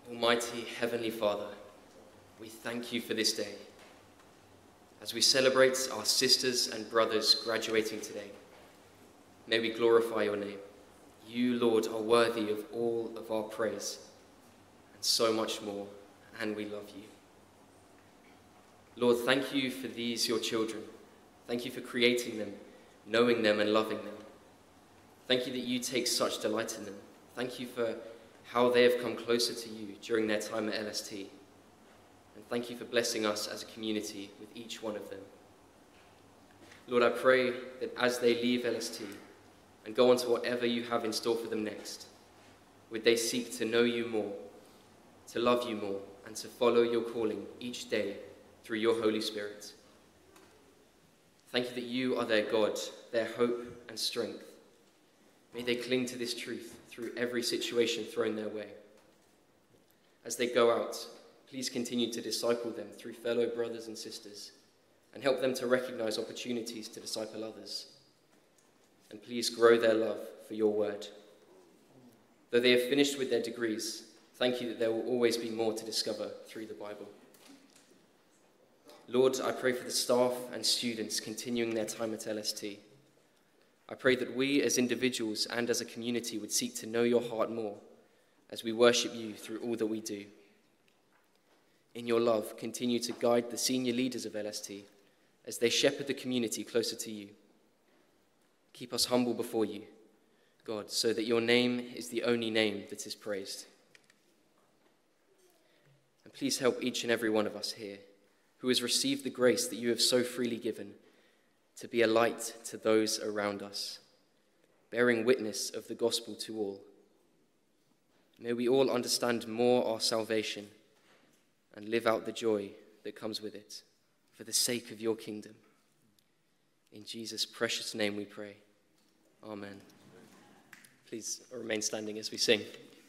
Almighty Heavenly Father, we thank you for this day. As we celebrate our sisters and brothers graduating today, may we glorify your name. You, Lord, are worthy of all of our praise and so much more, and we love you. Lord, thank you for these, your children. Thank you for creating them, knowing them and loving them. Thank you that you take such delight in them. Thank you for how they have come closer to you during their time at LST. And thank you for blessing us as a community with each one of them. Lord, I pray that as they leave LST and go on to whatever you have in store for them next, would they seek to know you more, to love you more, and to follow your calling each day through your Holy Spirit. Thank you that you are their God, their hope and strength. May they cling to this truth through every situation thrown their way. As they go out, please continue to disciple them through fellow brothers and sisters and help them to recognize opportunities to disciple others. And please grow their love for your word. Though they have finished with their degrees, thank you that there will always be more to discover through the Bible. Lord, I pray for the staff and students continuing their time at LST. I pray that we as individuals and as a community would seek to know your heart more as we worship you through all that we do. In your love, continue to guide the senior leaders of LST as they shepherd the community closer to you. Keep us humble before you, God, so that your name is the only name that is praised. And please help each and every one of us here who has received the grace that you have so freely given to be a light to those around us, bearing witness of the gospel to all. May we all understand more our salvation and live out the joy that comes with it for the sake of your kingdom. In Jesus' precious name we pray. Amen. Please remain standing as we sing.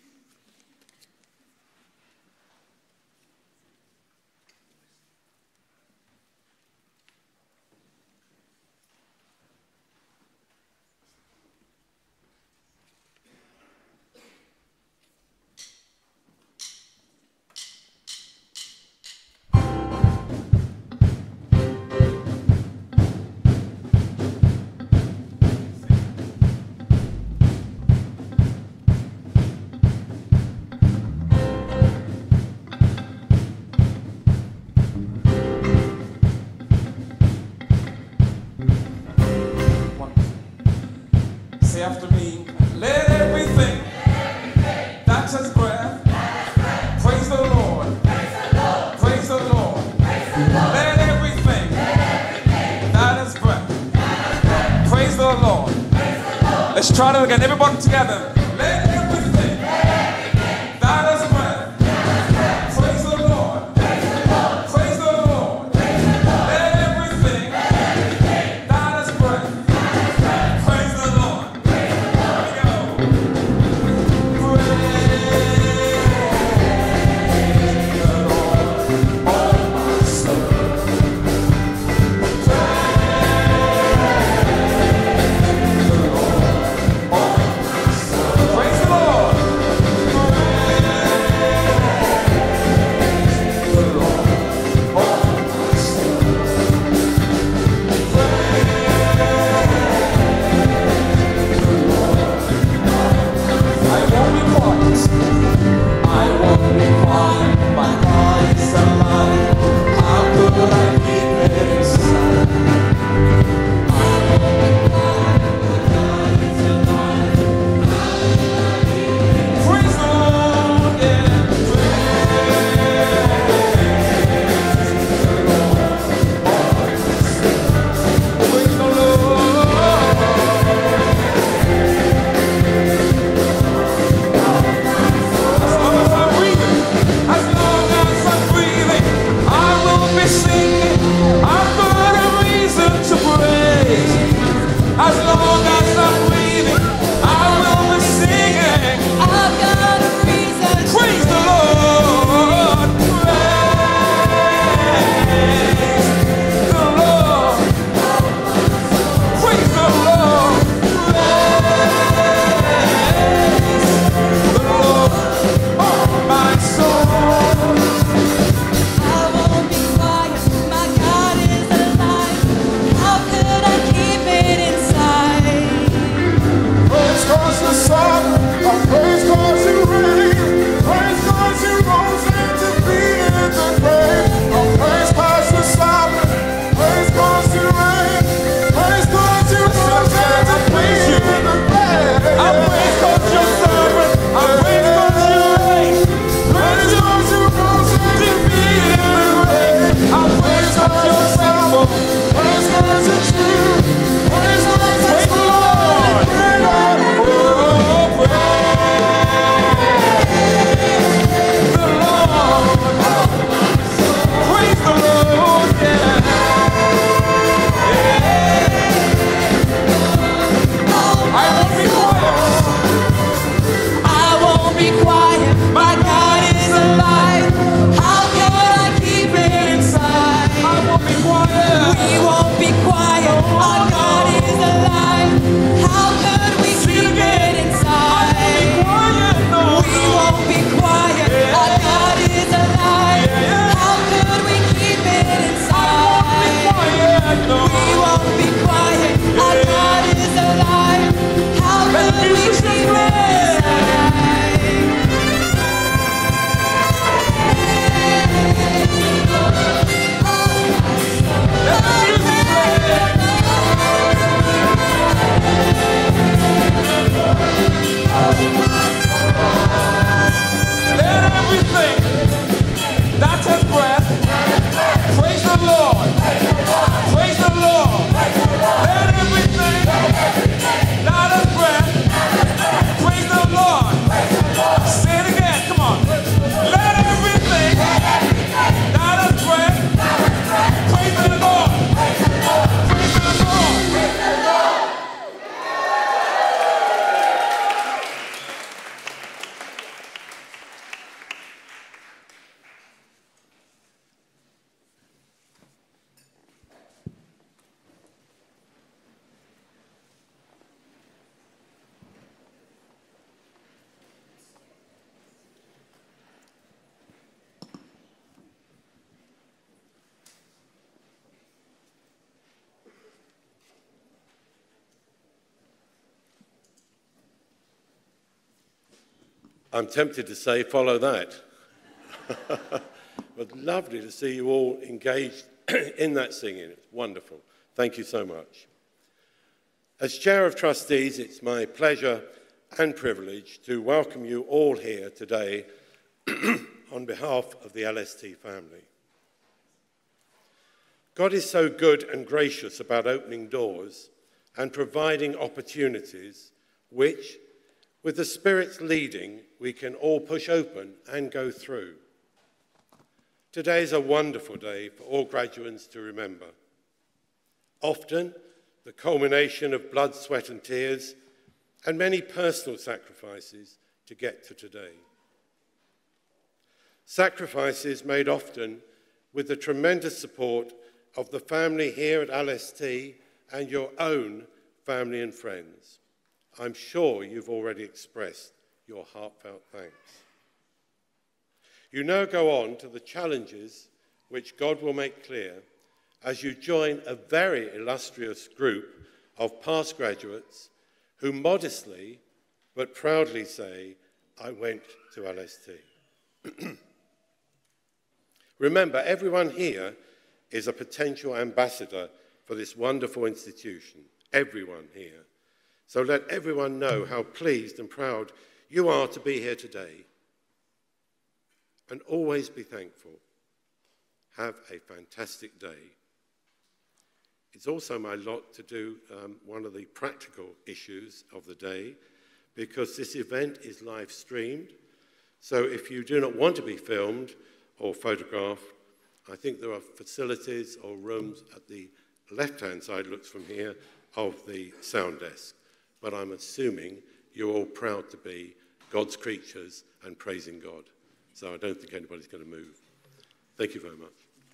After me, let everything that has breath praise the Lord, praise the Lord, let everything that has breath praise the Lord. Let's try it again, everybody together. Let everything that has breath praise the Lord, praise the Lord, let everything that has breath praise the Lord. Oh, I'm tempted to say, follow that. But lovely to see you all engaged in that singing. It's wonderful. Thank you so much. As Chair of Trustees, it's my pleasure and privilege to welcome you all here today on behalf of the LST family. God is so good and gracious about opening doors and providing opportunities which, with the Spirit's leading, we can all push open and go through. Today is a wonderful day for all graduates to remember. Often, the culmination of blood, sweat and tears, and many personal sacrifices to get to today. Sacrifices made often with the tremendous support of the family here at LST and your own family and friends. I'm sure you've already expressed your heartfelt thanks. You now go on to the challenges which God will make clear as you join a very illustrious group of past graduates who modestly but proudly say, I went to LST. Remember, everyone here is a potential ambassador for this wonderful institution, everyone here. So let everyone know how pleased and proud you are to be here today. And always be thankful. Have a fantastic day. It's also my lot to do one of the practical issues of the day, because this event is live streamed. So if you do not want to be filmed or photographed, I think there are facilities or rooms at the left-hand side, looks from here, of the sound desk. But I'm assuming you're all proud to be God's creatures and praising God. So I don't think anybody's going to move. Thank you very much.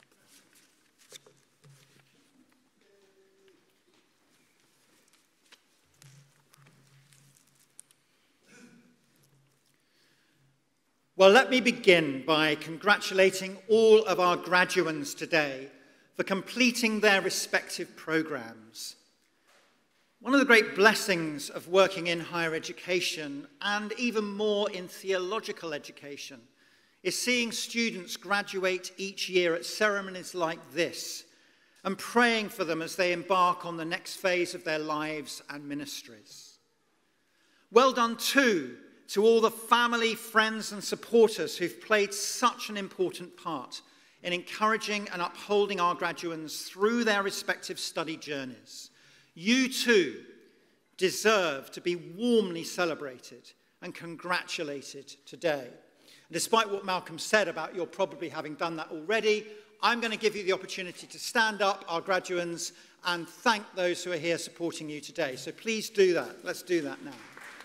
Well, let me begin by congratulating all of our graduands today for completing their respective programs. One of the great blessings of working in higher education, and even more in theological education, is seeing students graduate each year at ceremonies like this and praying for them as they embark on the next phase of their lives and ministries. Well done, too, to all the family, friends and supporters who've played such an important part in encouraging and upholding our graduands through their respective study journeys. You too deserve to be warmly celebrated and congratulated today. And despite what Malcolm said about your probably having done that already, I'm going to give you the opportunity to stand up, our graduands, and thank those who are here supporting you today. So please do that. Let's do that now.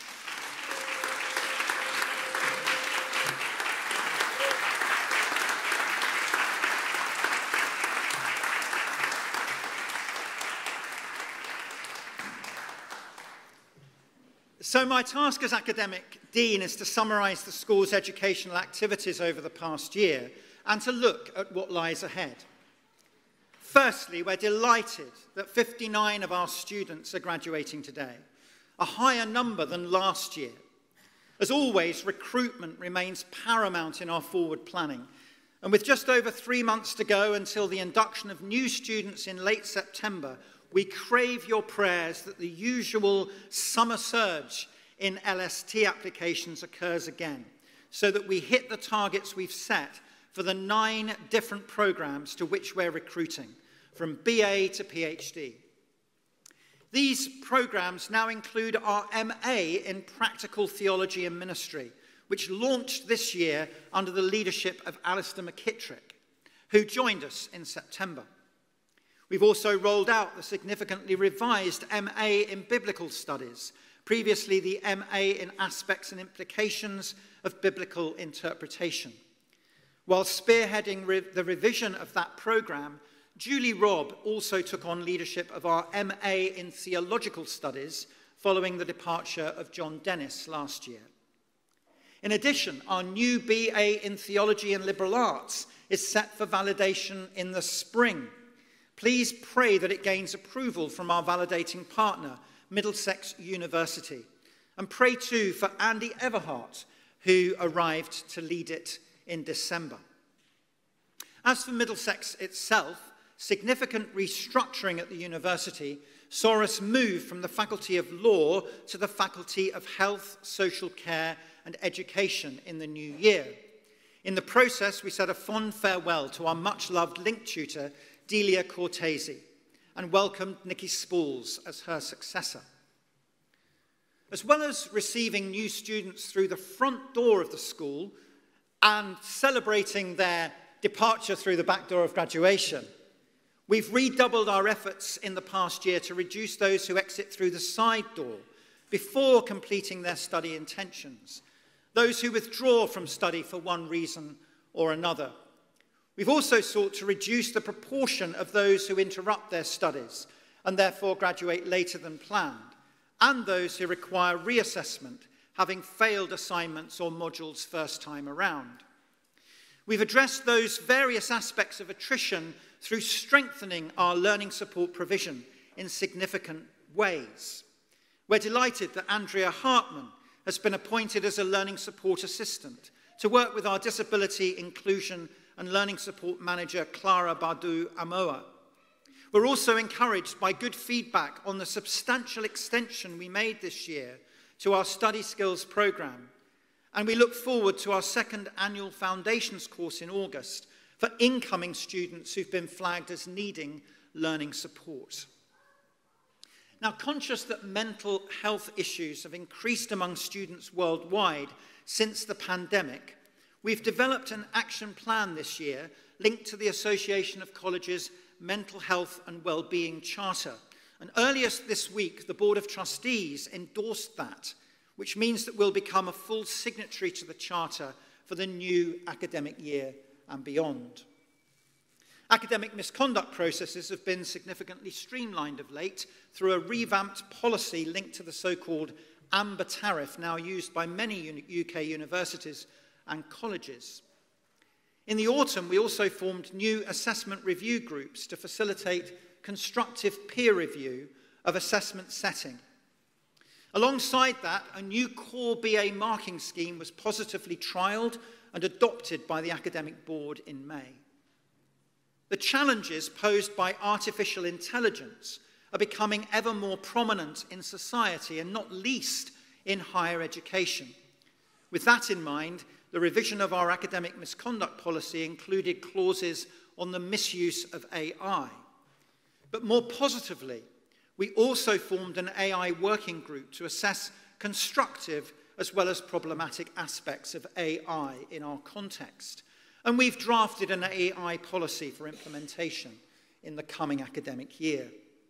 So my task as academic dean is to summarise the school's educational activities over the past year and to look at what lies ahead. Firstly, we're delighted that 59 of our students are graduating today, a higher number than last year. As always, recruitment remains paramount in our forward planning, and with just over 3 months to go until the induction of new students in late September, we crave your prayers that the usual summer surge in LST applications occurs again, so that we hit the targets we've set for the 9 different programs to which we're recruiting, from BA to PhD. These programs now include our MA in Practical Theology and Ministry, which launched this year under the leadership of Alistair McKittrick, who joined us in September. We've also rolled out the significantly revised MA in Biblical Studies, previously the MA in Aspects and Implications of Biblical Interpretation. While spearheading the revision of that programme, Julie Robb also took on leadership of our MA in Theological Studies following the departure of John Dennis last year. In addition, our new BA in Theology and Liberal Arts is set for validation in the spring. Please pray that it gains approval from our validating partner, Middlesex University. And pray too for Andy Everhart, who arrived to lead it in December. As for Middlesex itself, significant restructuring at the university saw us move from the Faculty of Law to the Faculty of Health, Social Care and Education in the new year. In the process, we said a fond farewell to our much-loved link tutor, Delia Cortese, and welcomed Nikki Spools as her successor. As well as receiving new students through the front door of the school and celebrating their departure through the back door of graduation, we've redoubled our efforts in the past year to reduce those who exit through the side door before completing their study intentions, those who withdraw from study for one reason or another. We've also sought to reduce the proportion of those who interrupt their studies and therefore graduate later than planned, and those who require reassessment, having failed assignments or modules first time around. We've addressed those various aspects of attrition through strengthening our learning support provision in significant ways. We're delighted that Andrea Hartman has been appointed as a learning support assistant to work with our disability, inclusion and learning support manager, Clara Badu Amoa. We're also encouraged by good feedback on the substantial extension we made this year to our study skills programme, and we look forward to our second annual foundations course in August for incoming students who've been flagged as needing learning support. Now, conscious that mental health issues have increased among students worldwide since the pandemic, we've developed an action plan this year linked to the Association of Colleges Mental Health and Wellbeing Charter. And earliest this week, the Board of Trustees endorsed that, which means that we'll become a full signatory to the Charter for the new academic year and beyond. Academic misconduct processes have been significantly streamlined of late through a revamped policy linked to the so-called Amber Tariff, now used by many UK universities and colleges. In the autumn, we also formed new assessment review groups to facilitate constructive peer review of assessment setting. Alongside that, a new core BA marking scheme was positively trialled and adopted by the Academic Board in May. The challenges posed by artificial intelligence are becoming ever more prominent in society, and not least in higher education. With that in mind, the revision of our academic misconduct policy included clauses on the misuse of AI. But more positively, we also formed an AI working group to assess constructive as well as problematic aspects of AI in our context. And we've drafted an AI policy for implementation in the coming academic year.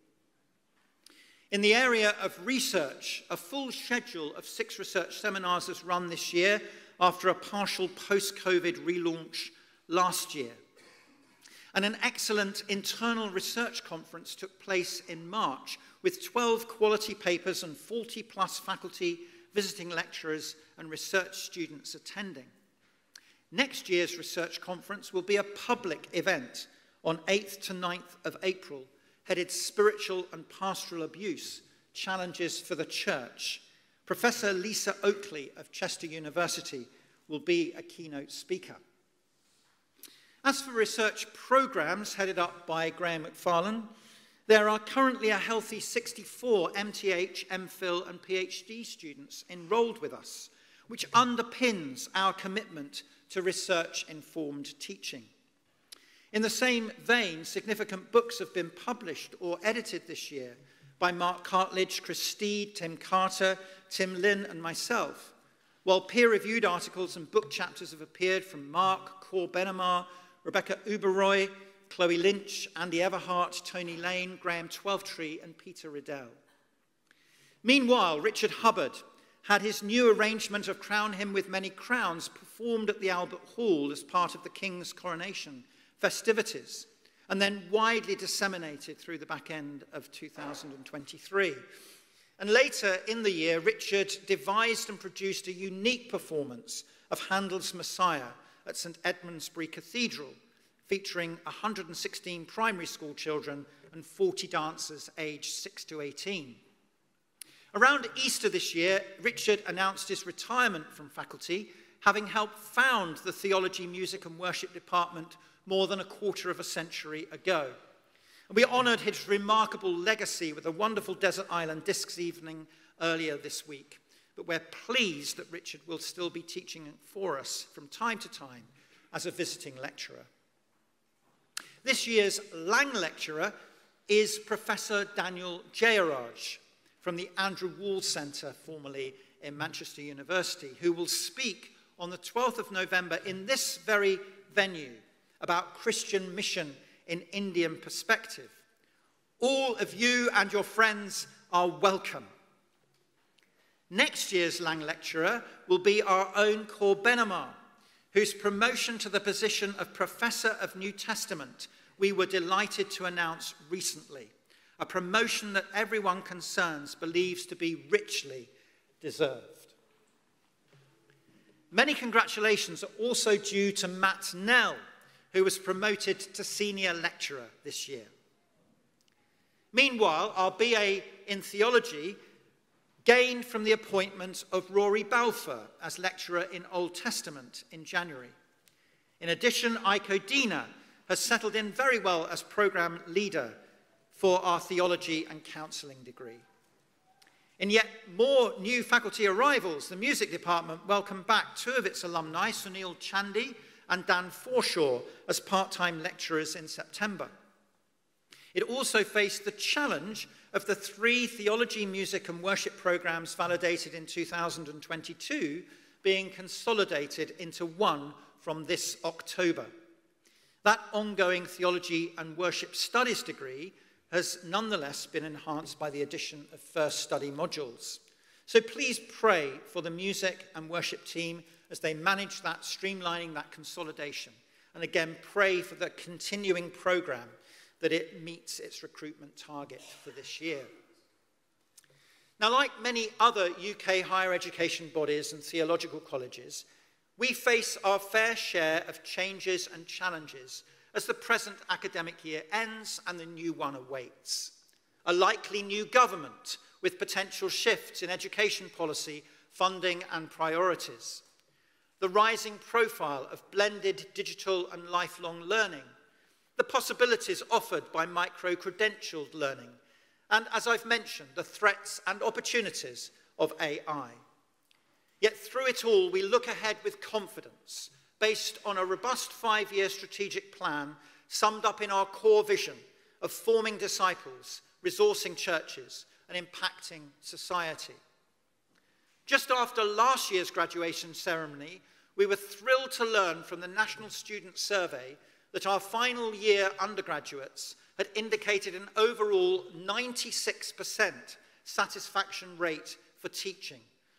In the area of research, a full schedule of 6 research seminars has run this year after a partial post-COVID relaunch last year. And an excellent internal research conference took place in March with 12 quality papers and 40+ faculty, visiting lecturers and research students attending. Next year's research conference will be a public event on 8th to 9th of April, headed Spiritual and Pastoral Abuse, Challenges for the Church. Professor Lisa Oakley of Chester University will be a keynote speaker. As for research programs headed up by Graham McFarlane, there are currently a healthy 64 MTH, MPhil and PhD students enrolled with us, which underpins our commitment to research-informed teaching. In the same vein, significant books have been published or edited this year by Mark Cartledge, Chris Steed, Tim Carter, Tim Lynn and myself, while peer-reviewed articles and book chapters have appeared from Mark, Cor Benamar, Rebecca Uberoy, Chloe Lynch, Andy Everhart, Tony Lane, Graham Twelvetree and Peter Riddell. Meanwhile, Richard Hubbard had his new arrangement of Crown Him with Many Crowns performed at the Albert Hall as part of the King's coronation festivities, and then widely disseminated through the back end of 2023. And later in the year, Richard devised and produced a unique performance of Handel's Messiah at St. Edmundsbury Cathedral, featuring 116 primary school children and 40 dancers aged 6 to 18. Around Easter this year, Richard announced his retirement from faculty having helped found the Theology, Music and Worship department more than a quarter of a century ago. And we honoured his remarkable legacy with a wonderful Desert Island Discs evening earlier this week. But we're pleased that Richard will still be teaching for us from time to time as a visiting lecturer. This year's Lang lecturer is Professor Daniel Jayaraj from the Andrew Wall Centre, formerly in Manchester University, who will speak on the 12th of November in this very venue about Christian mission in Indian perspective. All of you and your friends are welcome. Next year's Lang lecturer will be our own Cor Benamar, whose promotion to the position of Professor of New Testament we were delighted to announce recently, a promotion that everyone concerned believes to be richly deserved. Many congratulations are also due to Matt Nell, who was promoted to senior lecturer this year. Meanwhile, our BA in theology gained from the appointment of Rory Balfour as lecturer in Old Testament in January. In addition, Aiko Dina has settled in very well as programme leader for our theology and counselling degree. In yet more new faculty arrivals, the music department welcomed back two of its alumni, Sunil Chandy and Dan Forshaw, as part-time lecturers in September. It also faced the challenge of the 3 theology, music and worship programmes validated in 2022 being consolidated into one from this October. That ongoing theology and worship studies degree has nonetheless been enhanced by the addition of first study modules. So please pray for the music and worship team as they manage that, streamlining that consolidation. And again, pray for the continuing programme that it meets its recruitment target for this year. Now, like many other UK higher education bodies and theological colleges, we face our fair share of changes and challenges as the present academic year ends and the new one awaits. A likely new government with potential shifts in education policy, funding and priorities. The rising profile of blended digital and lifelong learning. The possibilities offered by micro-credentialed learning. And as I've mentioned, the threats and opportunities of AI. Yet through it all, we look ahead with confidence, based on a robust 5-year strategic plan summed up in our core vision of forming disciples, resourcing churches, and impacting society. Just after last year's graduation ceremony, we were thrilled to learn from the National Student Survey that our final year undergraduates had indicated an overall 96% satisfaction rate for teaching,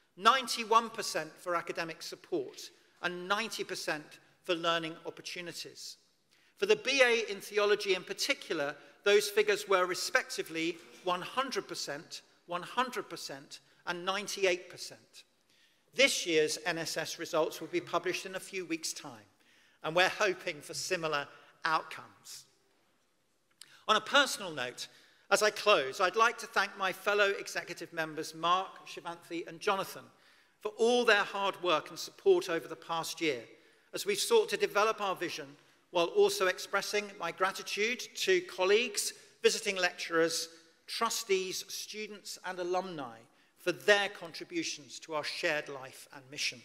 91% for academic support, and 90% for learning opportunities. For the BA in theology in particular, those figures were respectively 100%, 100%, and 98%. This year's NSS results will be published in a few weeks' time, and we're hoping for similar outcomes. On a personal note, as I close, I'd like to thank my fellow executive members, Mark, Shivanthi, and Jonathan, for all their hard work and support over the past year, as we've sought to develop our vision, while also expressing my gratitude to colleagues, visiting lecturers, trustees, students, and alumni for their contributions to our shared life and mission.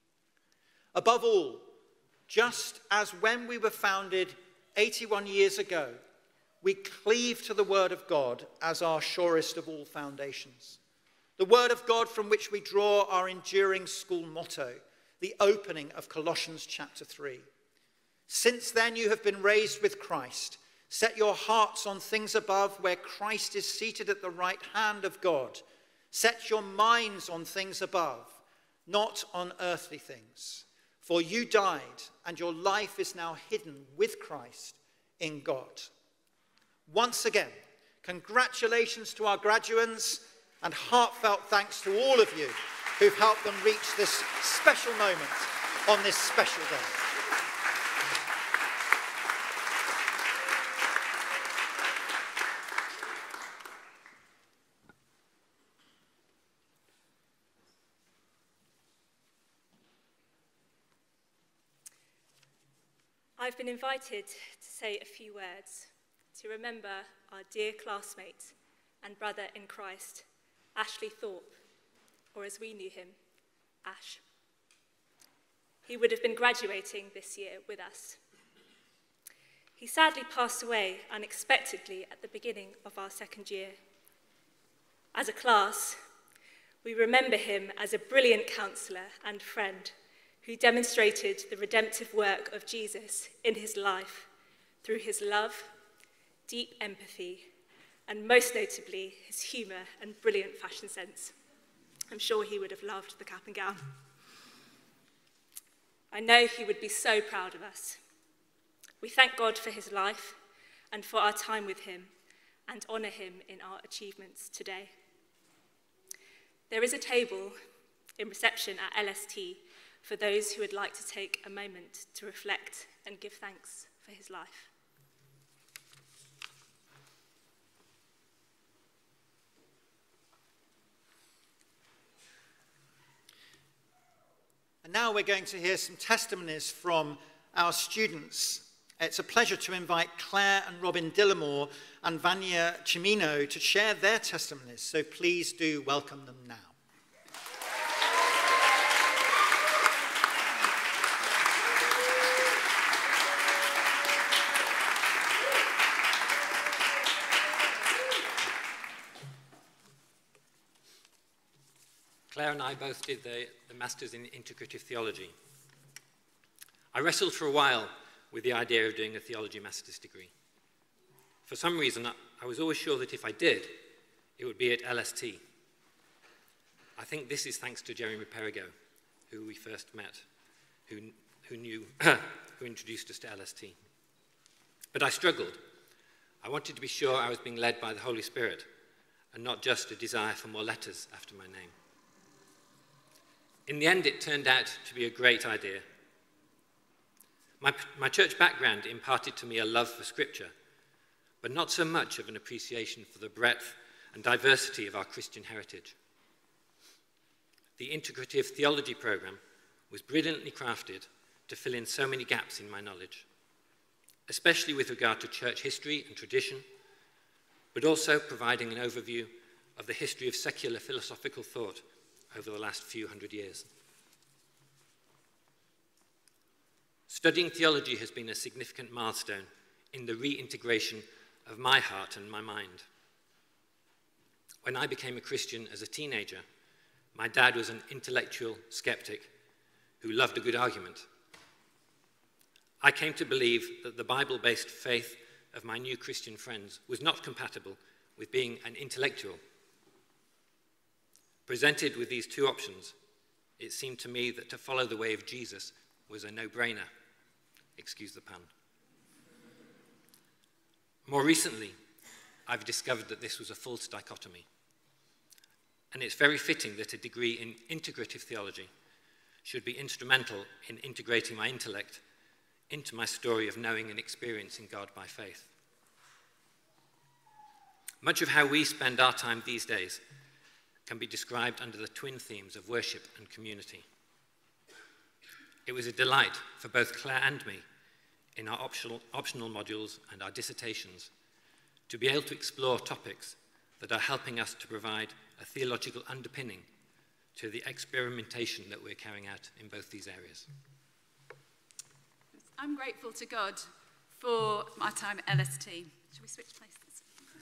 Above all, just as when we were founded 81 years ago, we cleave to the Word of God as our surest of all foundations. The Word of God from which we draw our enduring school motto, the opening of Colossians chapter 3. Since then you have been raised with Christ. Set your hearts on things above, where Christ is seated at the right hand of God. Set your minds on things above, not on earthly things. For you died, and your life is now hidden with Christ in God. Once again, congratulations to our graduates, and heartfelt thanks to all of you who've helped them reach this special moment on this special day. I've been invited to say a few words to remember our dear classmate and brother in Christ, Ashley Thorpe, or as we knew him, Ash. He would have been graduating this year with us. He sadly passed away unexpectedly at the beginning of our second year. As a class, we remember him as a brilliant counsellor and friend who demonstrated the redemptive work of Jesus in his life through his love, deep empathy, and most notably, his humour and brilliant fashion sense. I'm sure he would have loved the cap and gown. I know he would be so proud of us. We thank God for his life and for our time with him and honour him in our achievements today. There is a table in reception at LST for those who would like to take a moment to reflect and give thanks for his life. And now we're going to hear some testimonies from our students. It's a pleasure to invite Claire and Robin Dillamore and Vanya Chimino to share their testimonies, so please do welcome them now. Claire and I both did the Masters in Integrative Theology. I wrestled for a while with the idea of doing a theology master's degree. For some reason, I was always sure that if I did, it would be at LST. I think this is thanks to Jeremy Perigo, who we first met, who introduced us to LST. But I struggled. I wanted to be sure I was being led by the Holy Spirit and not just a desire for more letters after my name. In the end, it turned out to be a great idea. My church background imparted to me a love for Scripture, but not so much of an appreciation for the breadth and diversity of our Christian heritage. The Integrative Theology program was brilliantly crafted to fill in so many gaps in my knowledge, especially with regard to church history and tradition, but also providing an overview of the history of secular philosophical thought over the last few hundred years. Studying theology has been a significant milestone in the reintegration of my heart and my mind. When I became a Christian as a teenager, my dad was an intellectual skeptic who loved a good argument. I came to believe that the Bible-based faith of my new Christian friends was not compatible with being an intellectual. Presented with these two options, it seemed to me that to follow the way of Jesus was a no-brainer. Excuse the pun. More recently, I've discovered that this was a false dichotomy. And it's very fitting that a degree in integrative theology should be instrumental in integrating my intellect into my story of knowing and experiencing God by faith. Much of how we spend our time these days can be described under the twin themes of worship and community. It was a delight for both Claire and me in our optional modules and our dissertations to be able to explore topics that are helping us to provide a theological underpinning to the experimentation that we're carrying out in both these areas. I'm grateful to God for my time at LST. Shall we switch places?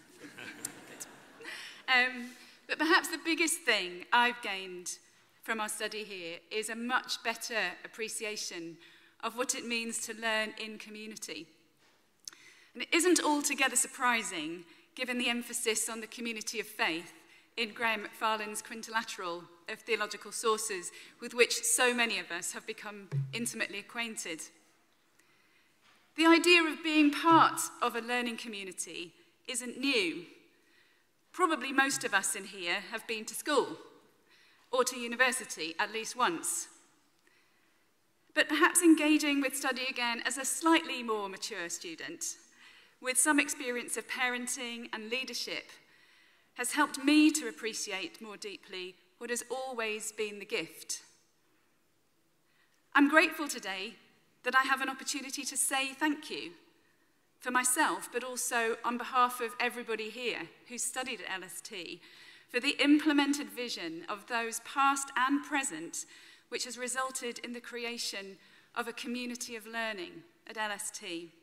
But perhaps the biggest thing I've gained from our study here is a much better appreciation of what it means to learn in community. And it isn't altogether surprising, given the emphasis on the community of faith in Graham Macfarlane's Quintilateral of Theological Sources, with which so many of us have become intimately acquainted. The idea of being part of a learning community isn't new. Probably most of us in here have been to school or to university at least once. But perhaps engaging with study again as a slightly more mature student, with some experience of parenting and leadership, has helped me to appreciate more deeply what has always been the gift. I'm grateful today that I have an opportunity to say thank you for myself, but also on behalf of everybody here who studied at LST, for the implemented vision of those past and present, which has resulted in the creation of a community of learning at LST.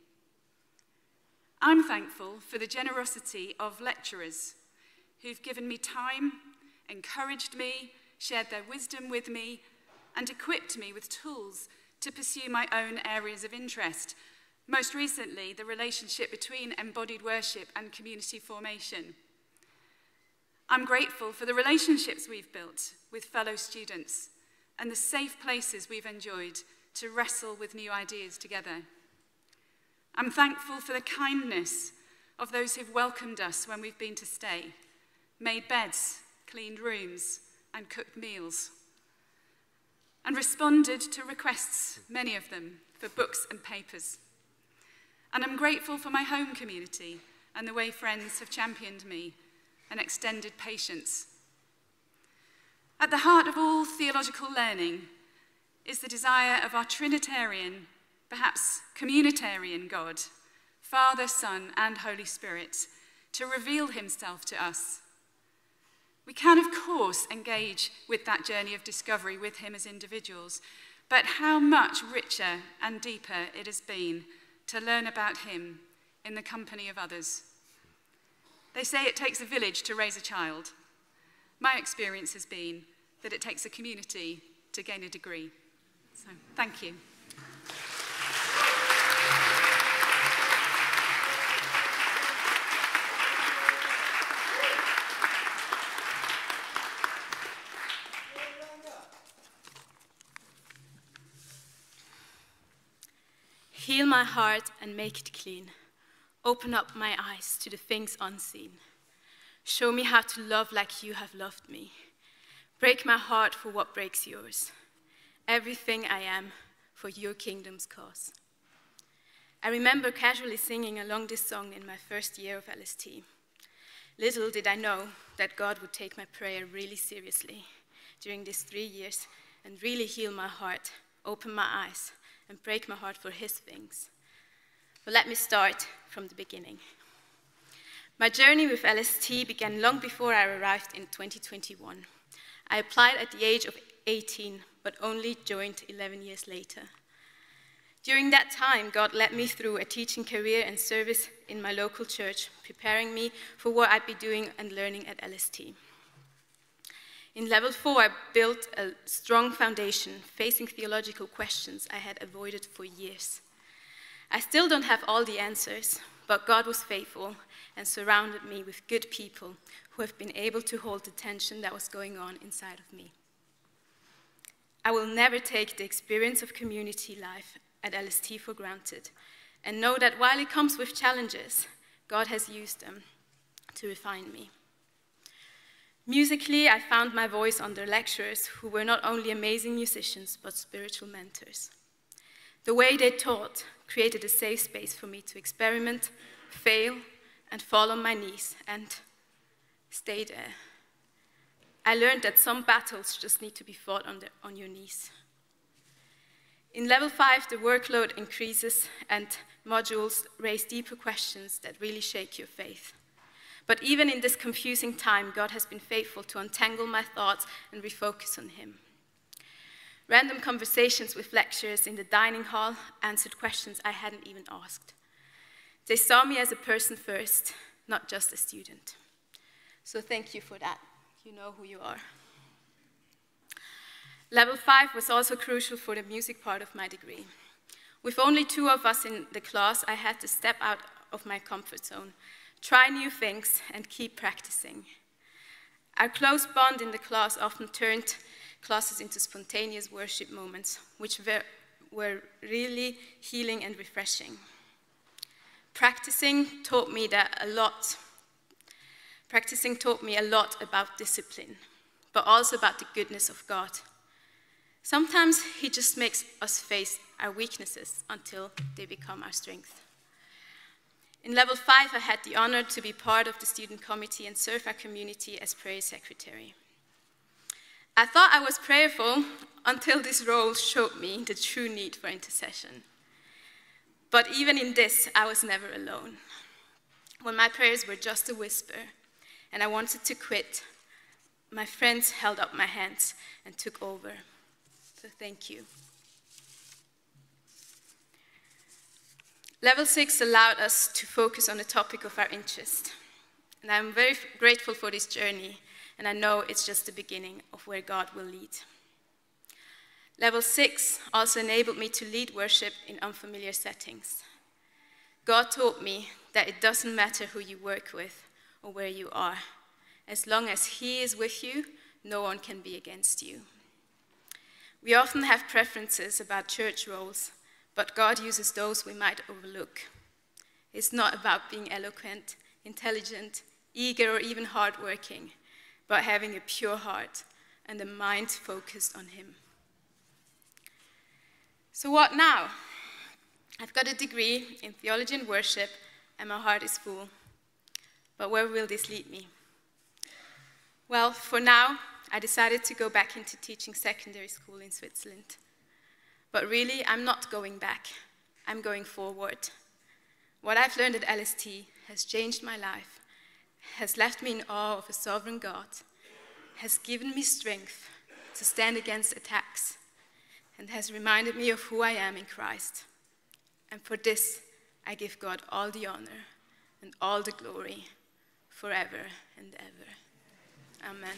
I'm thankful for the generosity of lecturers who've given me time, encouraged me, shared their wisdom with me, and equipped me with tools to pursue my own areas of interest. Most recently, the relationship between embodied worship and community formation. I'm grateful for the relationships we've built with fellow students and the safe places we've enjoyed to wrestle with new ideas together. I'm thankful for the kindness of those who've welcomed us when we've been to stay, made beds, cleaned rooms, and cooked meals, and responded to requests, many of them, for books and papers. And I'm grateful for my home community and the way friends have championed me and extended patience. At the heart of all theological learning is the desire of our Trinitarian, perhaps communitarian God, Father, Son, and Holy Spirit, to reveal himself to us. We can, of course, engage with that journey of discovery with him as individuals, but how much richer and deeper it has been to learn about him in the company of others. They say it takes a village to raise a child. My experience has been that it takes a community to gain a degree. So, thank you. Heal my heart and make it clean. Open up my eyes to the things unseen. Show me how to love like you have loved me. Break my heart for what breaks yours. Everything I am for your kingdom's cause. I remember casually singing along this song in my first year of LST. Little did I know that God would take my prayer really seriously during these 3 years and really heal my heart, open my eyes, and break my heart for his things. But let me start from the beginning. My journey with LST began long before I arrived in 2021. I applied at the age of 18, but only joined 11 years later. During that time, God led me through a teaching career and service in my local church, preparing me for what I'd be doing and learning at LST. In level 4, I built a strong foundation, facing theological questions I had avoided for years. I still don't have all the answers, but God was faithful and surrounded me with good people who have been able to hold the tension that was going on inside of me. I will never take the experience of community life at LST for granted, and know that while it comes with challenges, God has used them to refine me. Musically, I found my voice under lecturers who were not only amazing musicians, but spiritual mentors. The way they taught created a safe space for me to experiment, fail, and fall on my knees, and stay there. I learned that some battles just need to be fought on your knees. In level 5, the workload increases and modules raise deeper questions that really shake your faith. But even in this confusing time, God has been faithful to untangle my thoughts and refocus on him. Random conversations with lecturers in the dining hall answered questions I hadn't even asked. They saw me as a person first, not just a student. So thank you for that. You know who you are. Level 5 was also crucial for the music part of my degree. With only 2 of us in the class, I had to step out of my comfort zone, try new things, and keep practicing. Our close bond in the class often turned classes into spontaneous worship moments, which were really healing and refreshing. Practicing taught me a lot about discipline, but also about the goodness of God. Sometimes he just makes us face our weaknesses until they become our strength. In level 5, I had the honor to be part of the student committee and serve our community as prayer secretary. I thought I was prayerful until this role showed me the true need for intercession. But even in this, I was never alone. When my prayers were just a whisper and I wanted to quit, my friends held up my hands and took over. So thank you. Level 6 allowed us to focus on the topic of our interest. And I'm very grateful for this journey, and I know it's just the beginning of where God will lead. Level 6 also enabled me to lead worship in unfamiliar settings. God taught me that it doesn't matter who you work with or where you are. As long as He is with you, no one can be against you. We often have preferences about church roles, but God uses those we might overlook. It's not about being eloquent, intelligent, eager, or even hardworking, but having a pure heart and a mind focused on Him. So what now? I've got a degree in theology and worship, and my heart is full. But where will this lead me? Well, for now, I decided to go back into teaching secondary school in Switzerland. But really, I'm not going back. I'm going forward. What I've learned at LST has changed my life, has left me in awe of a sovereign God, has given me strength to stand against attacks, and has reminded me of who I am in Christ. And for this, I give God all the honor and all the glory forever and ever. Amen.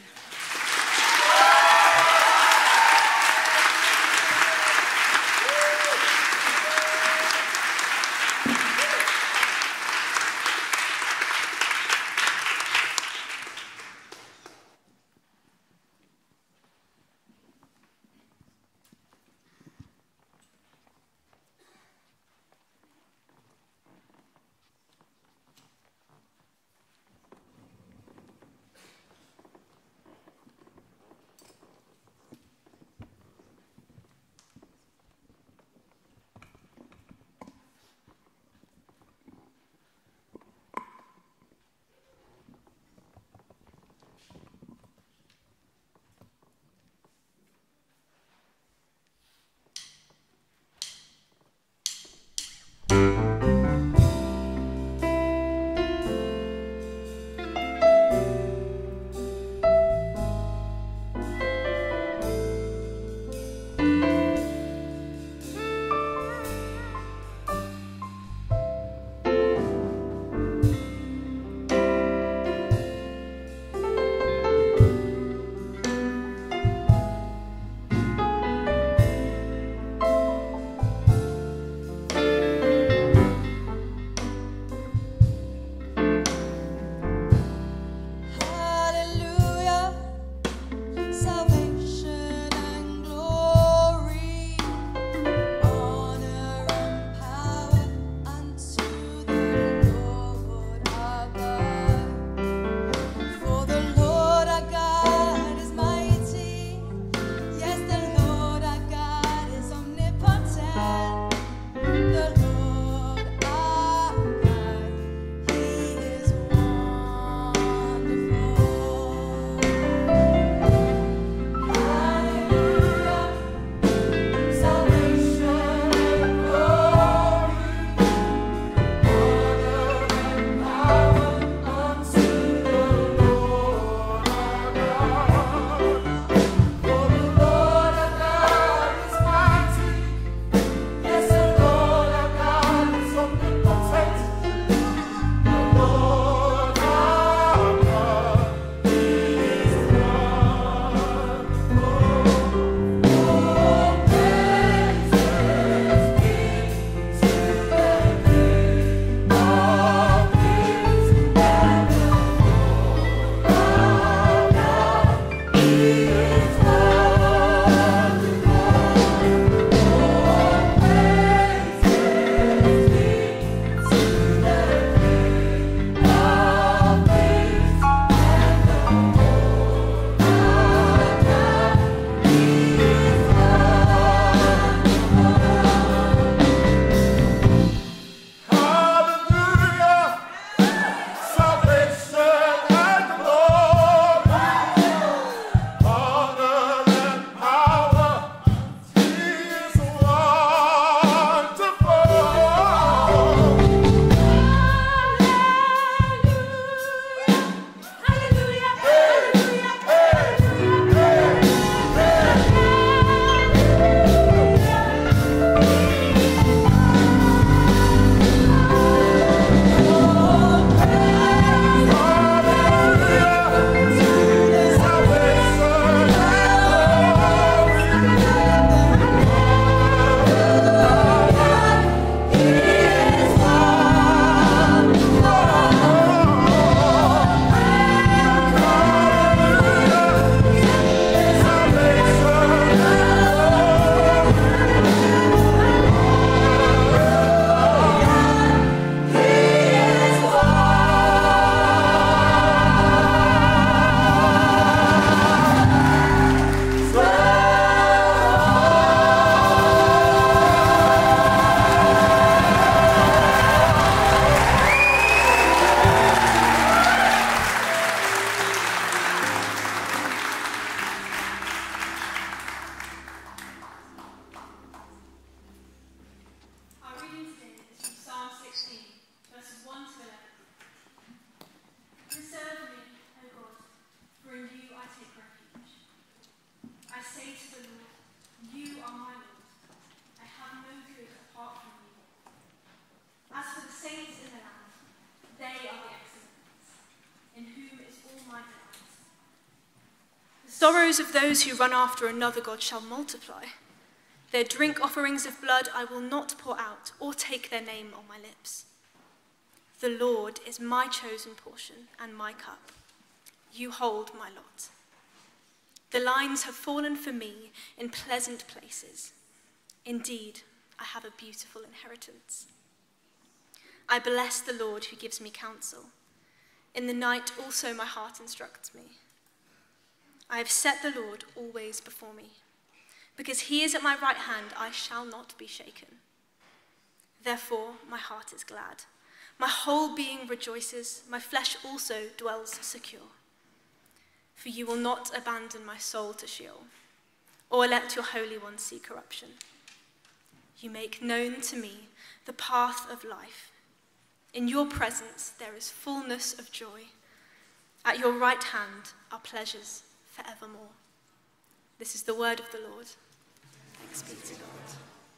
sorrows of those who run after another god shall multiply. Their drink offerings of blood I will not pour out, or take their name on my lips. The Lord is my chosen portion and my cup. You hold my lot. The lines have fallen for me in pleasant places. Indeed, I have a beautiful inheritance. I bless the Lord who gives me counsel. In the night also my heart instructs me. I have set the Lord always before me. Because he is at my right hand, I shall not be shaken. Therefore my heart is glad. My whole being rejoices. My flesh also dwells secure. For you will not abandon my soul to Sheol, or let your Holy One see corruption. You make known to me the path of life. In your presence there is fullness of joy. At your right hand are pleasures forevermore. This is the word of the Lord. Thanks be to God.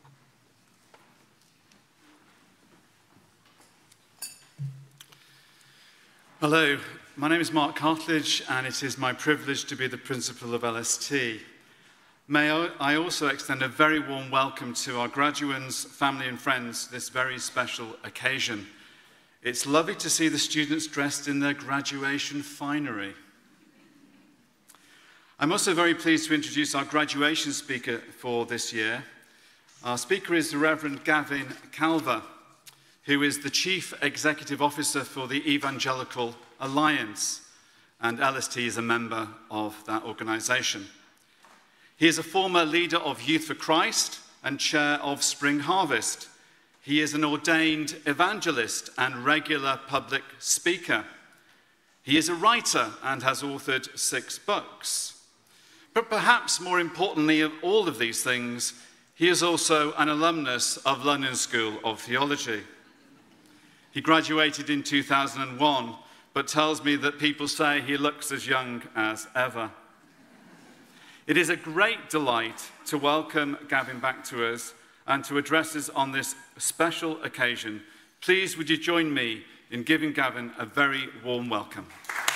Hello, my name is Mark Cartledge, and it is my privilege to be the principal of LST. May I also extend a very warm welcome to our graduates, family and friends this very special occasion. It's lovely to see the students dressed in their graduation finery. I'm also very pleased to introduce our graduation speaker for this year. Our speaker is the Reverend Gavin Calver, who is the Chief Executive Officer for the Evangelical Alliance, and LST is a member of that organisation. He is a former leader of Youth for Christ and chair of Spring Harvest. He is an ordained evangelist and regular public speaker. He is a writer and has authored 6 books. But perhaps more importantly of all of these things, he is also an alumnus of London School of Theology. He graduated in 2001, but tells me that people say he looks as young as ever. It is a great delight to welcome Gavin back to us and to address us on this special occasion. Please would you join me in giving Gavin a very warm welcome.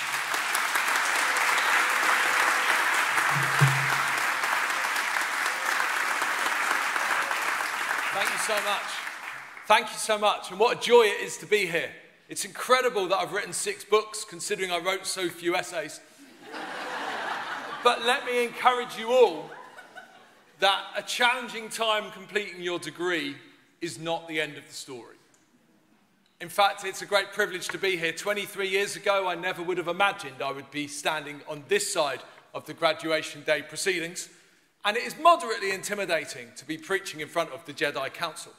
Thank you so much. Thank you so much, and what a joy it is to be here. It's incredible that I've written 6 books, considering I wrote so few essays. But let me encourage you all that a challenging time completing your degree is not the end of the story. In fact, it's a great privilege to be here. 23 years ago, I never would have imagined I would be standing on this side of the graduation day proceedings, and it is moderately intimidating to be preaching in front of the Jedi Council.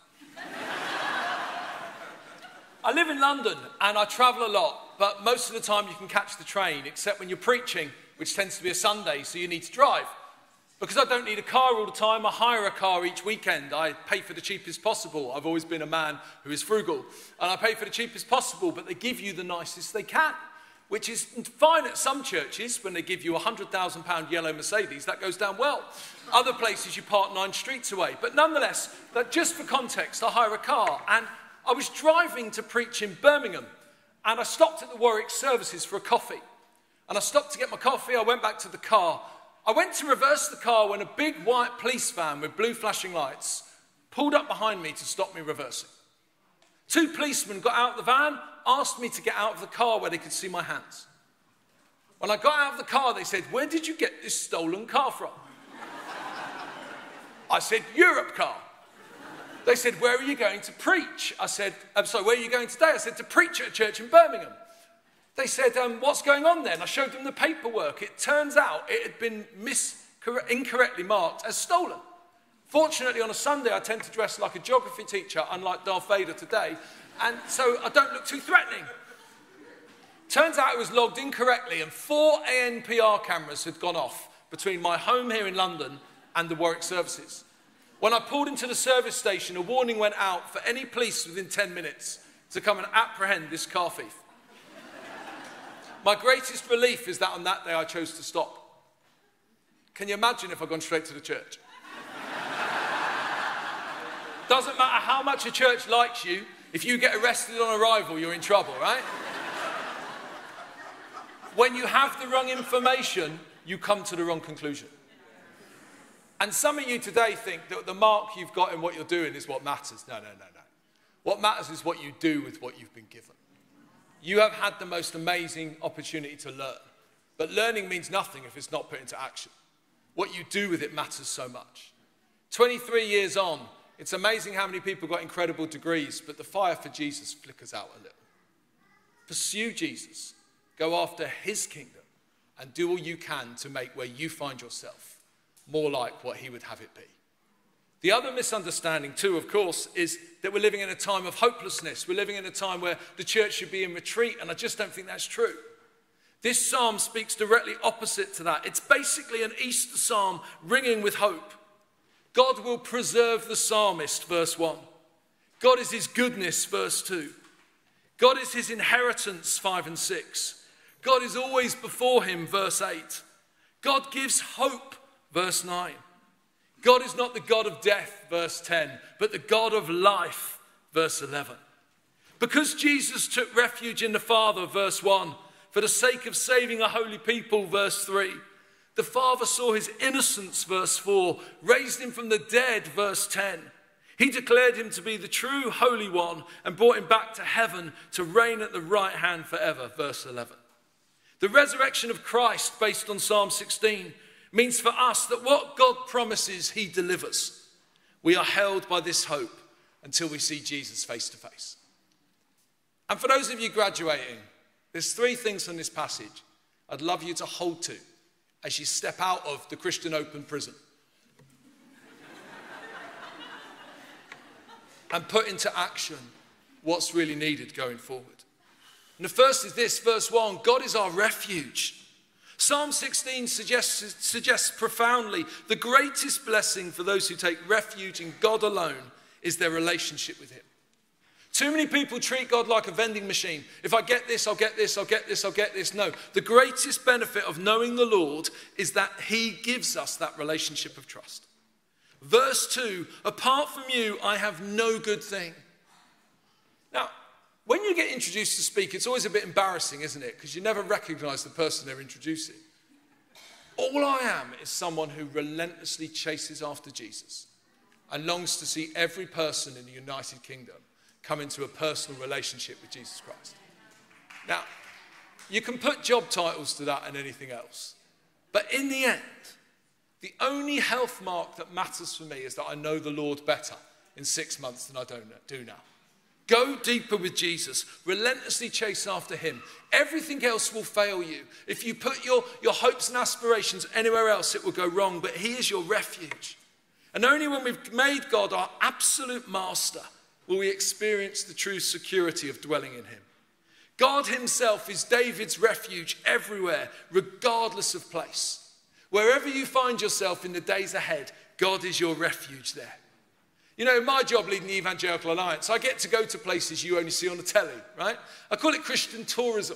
I live in London and I travel a lot, but most of the time you can catch the train, except when you're preaching, which tends to be a Sunday, so you need to drive. Because I don't need a car all the time, I hire a car each weekend. I pay for the cheapest possible. I've always been a man who is frugal. And I pay for the cheapest possible, but they give you the nicest they can, which is fine at some churches when they give you a £100,000 yellow Mercedes. That goes down well. Other places you park 9 streets away. But nonetheless, just for context, I hire a car, and I was driving to preach in Birmingham, and I stopped at the Warwick Services for a coffee. And I stopped to get my coffee, I went back to the car. I went to reverse the car when a big white police van with blue flashing lights pulled up behind me to stop me reversing. 2 policemen got out of the van, asked me to get out of the car where they could see my hands. When I got out of the car, they said, "Where did you get this stolen car from?" I said, "Europe car." They said, "Where are you going to preach?" I said, "I'm sorry, where are you going today?" I said, "To preach at a church in Birmingham." They said, "What's going on then?" I showed them the paperwork. It turns out it had been incorrectly marked as stolen. Fortunately, on a Sunday, I tend to dress like a geography teacher, unlike Darth Vader today, and so I don't look too threatening. Turns out it was logged incorrectly, and 4 ANPR cameras had gone off between my home here in London and the Warwick Services. When I pulled into the service station, a warning went out for any police within 10 minutes to come and apprehend this car thief. My greatest relief is that on that day I chose to stop. Can you imagine if I'd gone straight to the church? Doesn't matter how much a church likes you, if you get arrested on arrival, you're in trouble, right? When you have the wrong information, you come to the wrong conclusion. And some of you today think that the mark you've got in what you're doing is what matters. No. What matters is what you do with what you've been given. You have had the most amazing opportunity to learn. But learning means nothing if it's not put into action. What you do with it matters so much. 23 years on, it's amazing how many people got incredible degrees, but the fire for Jesus flickers out a little. Pursue Jesus. Go after his kingdom and do all you can to make where you find yourself more like what he would have it be. The other misunderstanding too, of course, is that we're living in a time of hopelessness. We're living in a time where the church should be in retreat, and I just don't think that's true. This psalm speaks directly opposite to that. It's basically an Easter psalm ringing with hope. God will preserve the psalmist, verse 1. God is his goodness, verse 2. God is his inheritance, 5 and 6. God is always before him, verse 8. God gives hope, verse 9. God is not the God of death, verse 10, but the God of life, verse 11. Because Jesus took refuge in the Father, verse 1, for the sake of saving a holy people, verse 3. The Father saw his innocence, verse 4, raised him from the dead, verse 10. He declared him to be the true Holy One and brought him back to heaven to reign at the right hand forever, verse 11. The resurrection of Christ, based on Psalm 16, means for us that what God promises, he delivers. We are held by this hope until we see Jesus face to face. And for those of you graduating, there's 3 things from this passage I'd love you to hold to as you step out of the Christian Open prison and put into action what's really needed going forward. And the first is this, verse 1, God is our refuge. Psalm 16 suggests profoundly the greatest blessing for those who take refuge in God alone is their relationship with him. Too many people treat God like a vending machine. If I get this, I'll get this, I'll get this, I'll get this. No, the greatest benefit of knowing the Lord is that he gives us that relationship of trust. Verse 2, apart from you, I have no good thing. Now, when you get introduced to speak, it's always a bit embarrassing, isn't it? Because you never recognize the person they're introducing. All I am is someone who relentlessly chases after Jesus and longs to see every person in the United Kingdom come into a personal relationship with Jesus Christ. Now, you can put job titles to that and anything else. But in the end, the only health mark that matters for me is that I know the Lord better in 6 months than I do now. Go deeper with Jesus. Relentlessly chase after him. Everything else will fail you. If you put your hopes and aspirations anywhere else, it will go wrong. But he is your refuge. And only when we've made God our absolute master will we experience the true security of dwelling in him. God himself is David's refuge everywhere, regardless of place. Wherever you find yourself in the days ahead, God is your refuge there. You know, my job leading the Evangelical Alliance, I get to go to places you only see on the telly, right? I call it Christian tourism.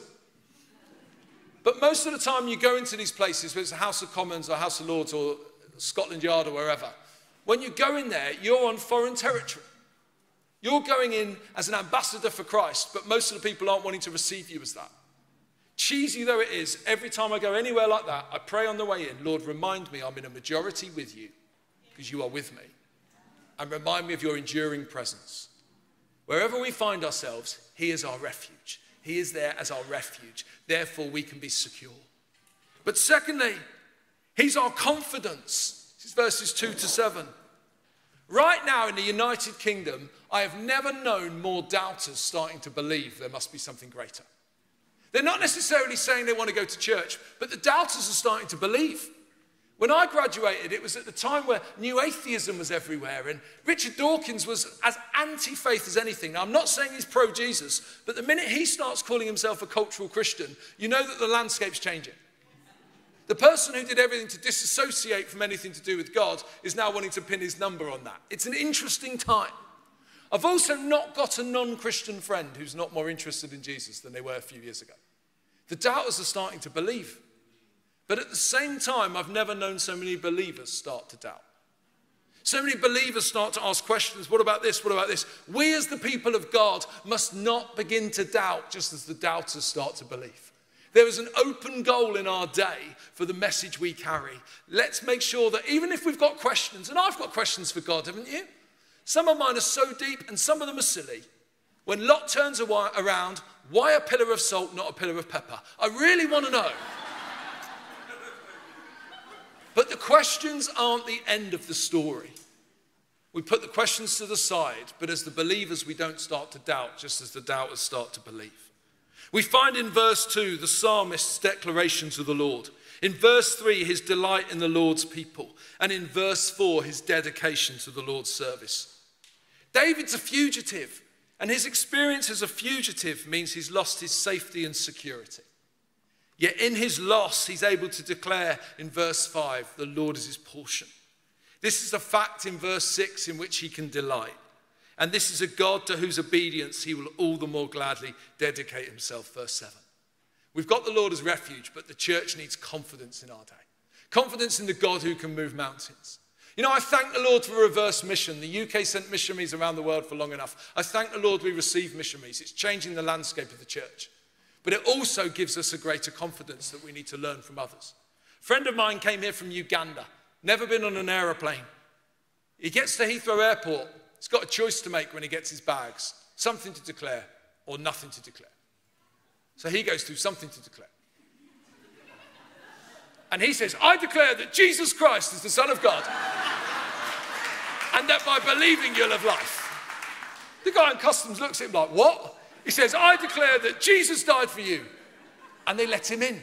But most of the time you go into these places, whether it's the House of Commons or House of Lords or Scotland Yard or wherever, when you go in there, you're on foreign territory. You're going in as an ambassador for Christ, but most of the people aren't wanting to receive you as that. Cheesy though it is, every time I go anywhere like that, I pray on the way in, Lord, remind me I'm in a majority with you because you are with me. And remind me of your enduring presence. Wherever we find ourselves, he is our refuge. He is there as our refuge. Therefore, we can be secure. But secondly, he's our confidence. This is verses 2 to 7. Right now in the United Kingdom, I have never known more doubters starting to believe there must be something greater. They're not necessarily saying they want to go to church, but the doubters are starting to believe. When I graduated, it was at the time where new atheism was everywhere, and Richard Dawkins was as anti-faith as anything. Now, I'm not saying he's pro-Jesus, but the minute he starts calling himself a cultural Christian, you know that the landscape's changing. The person who did everything to disassociate from anything to do with God is now wanting to pin his number on that. It's an interesting time. I've also not got a non-Christian friend who's not more interested in Jesus than they were a few years ago. The doubters are starting to believe. But at the same time, I've never known so many believers start to doubt. So many believers start to ask questions. What about this? What about this? We as the people of God must not begin to doubt just as the doubters start to believe. There is an open goal in our day for the message we carry. Let's make sure that even if we've got questions, and I've got questions for God, haven't you? Some of mine are so deep and some of them are silly. When Lot turns around, why a pillar of salt, not a pillar of pepper? I really want to know. But the questions aren't the end of the story. We put the questions to the side, but as the believers, we don't start to doubt, just as the doubters start to believe. We find in verse 2 the psalmist's declaration to the Lord. In verse 3, his delight in the Lord's people. And in verse 4, his dedication to the Lord's service. David's a fugitive, and his experience as a fugitive means he's lost his safety and security. Yet in his loss, he's able to declare in verse 5, the Lord is his portion. This is a fact in verse 6 in which he can delight. And this is a God to whose obedience he will all the more gladly dedicate himself, verse 7. We've got the Lord as refuge, but the church needs confidence in our day. Confidence in the God who can move mountains. You know, I thank the Lord for reverse mission. The UK sent missionaries around the world for long enough. I thank the Lord we receive missionaries. It's changing the landscape of the church. But it also gives us a greater confidence that we need to learn from others. A friend of mine came here from Uganda, never been on an aeroplane. He gets to Heathrow Airport. He's got a choice to make when he gets his bags. Something to declare or nothing to declare. So he goes through something to declare. And he says, I declare that Jesus Christ is the Son of God. And that by believing you'll have life. The guy in customs looks at him like, what? He says, I declare that Jesus died for you. And they let him in.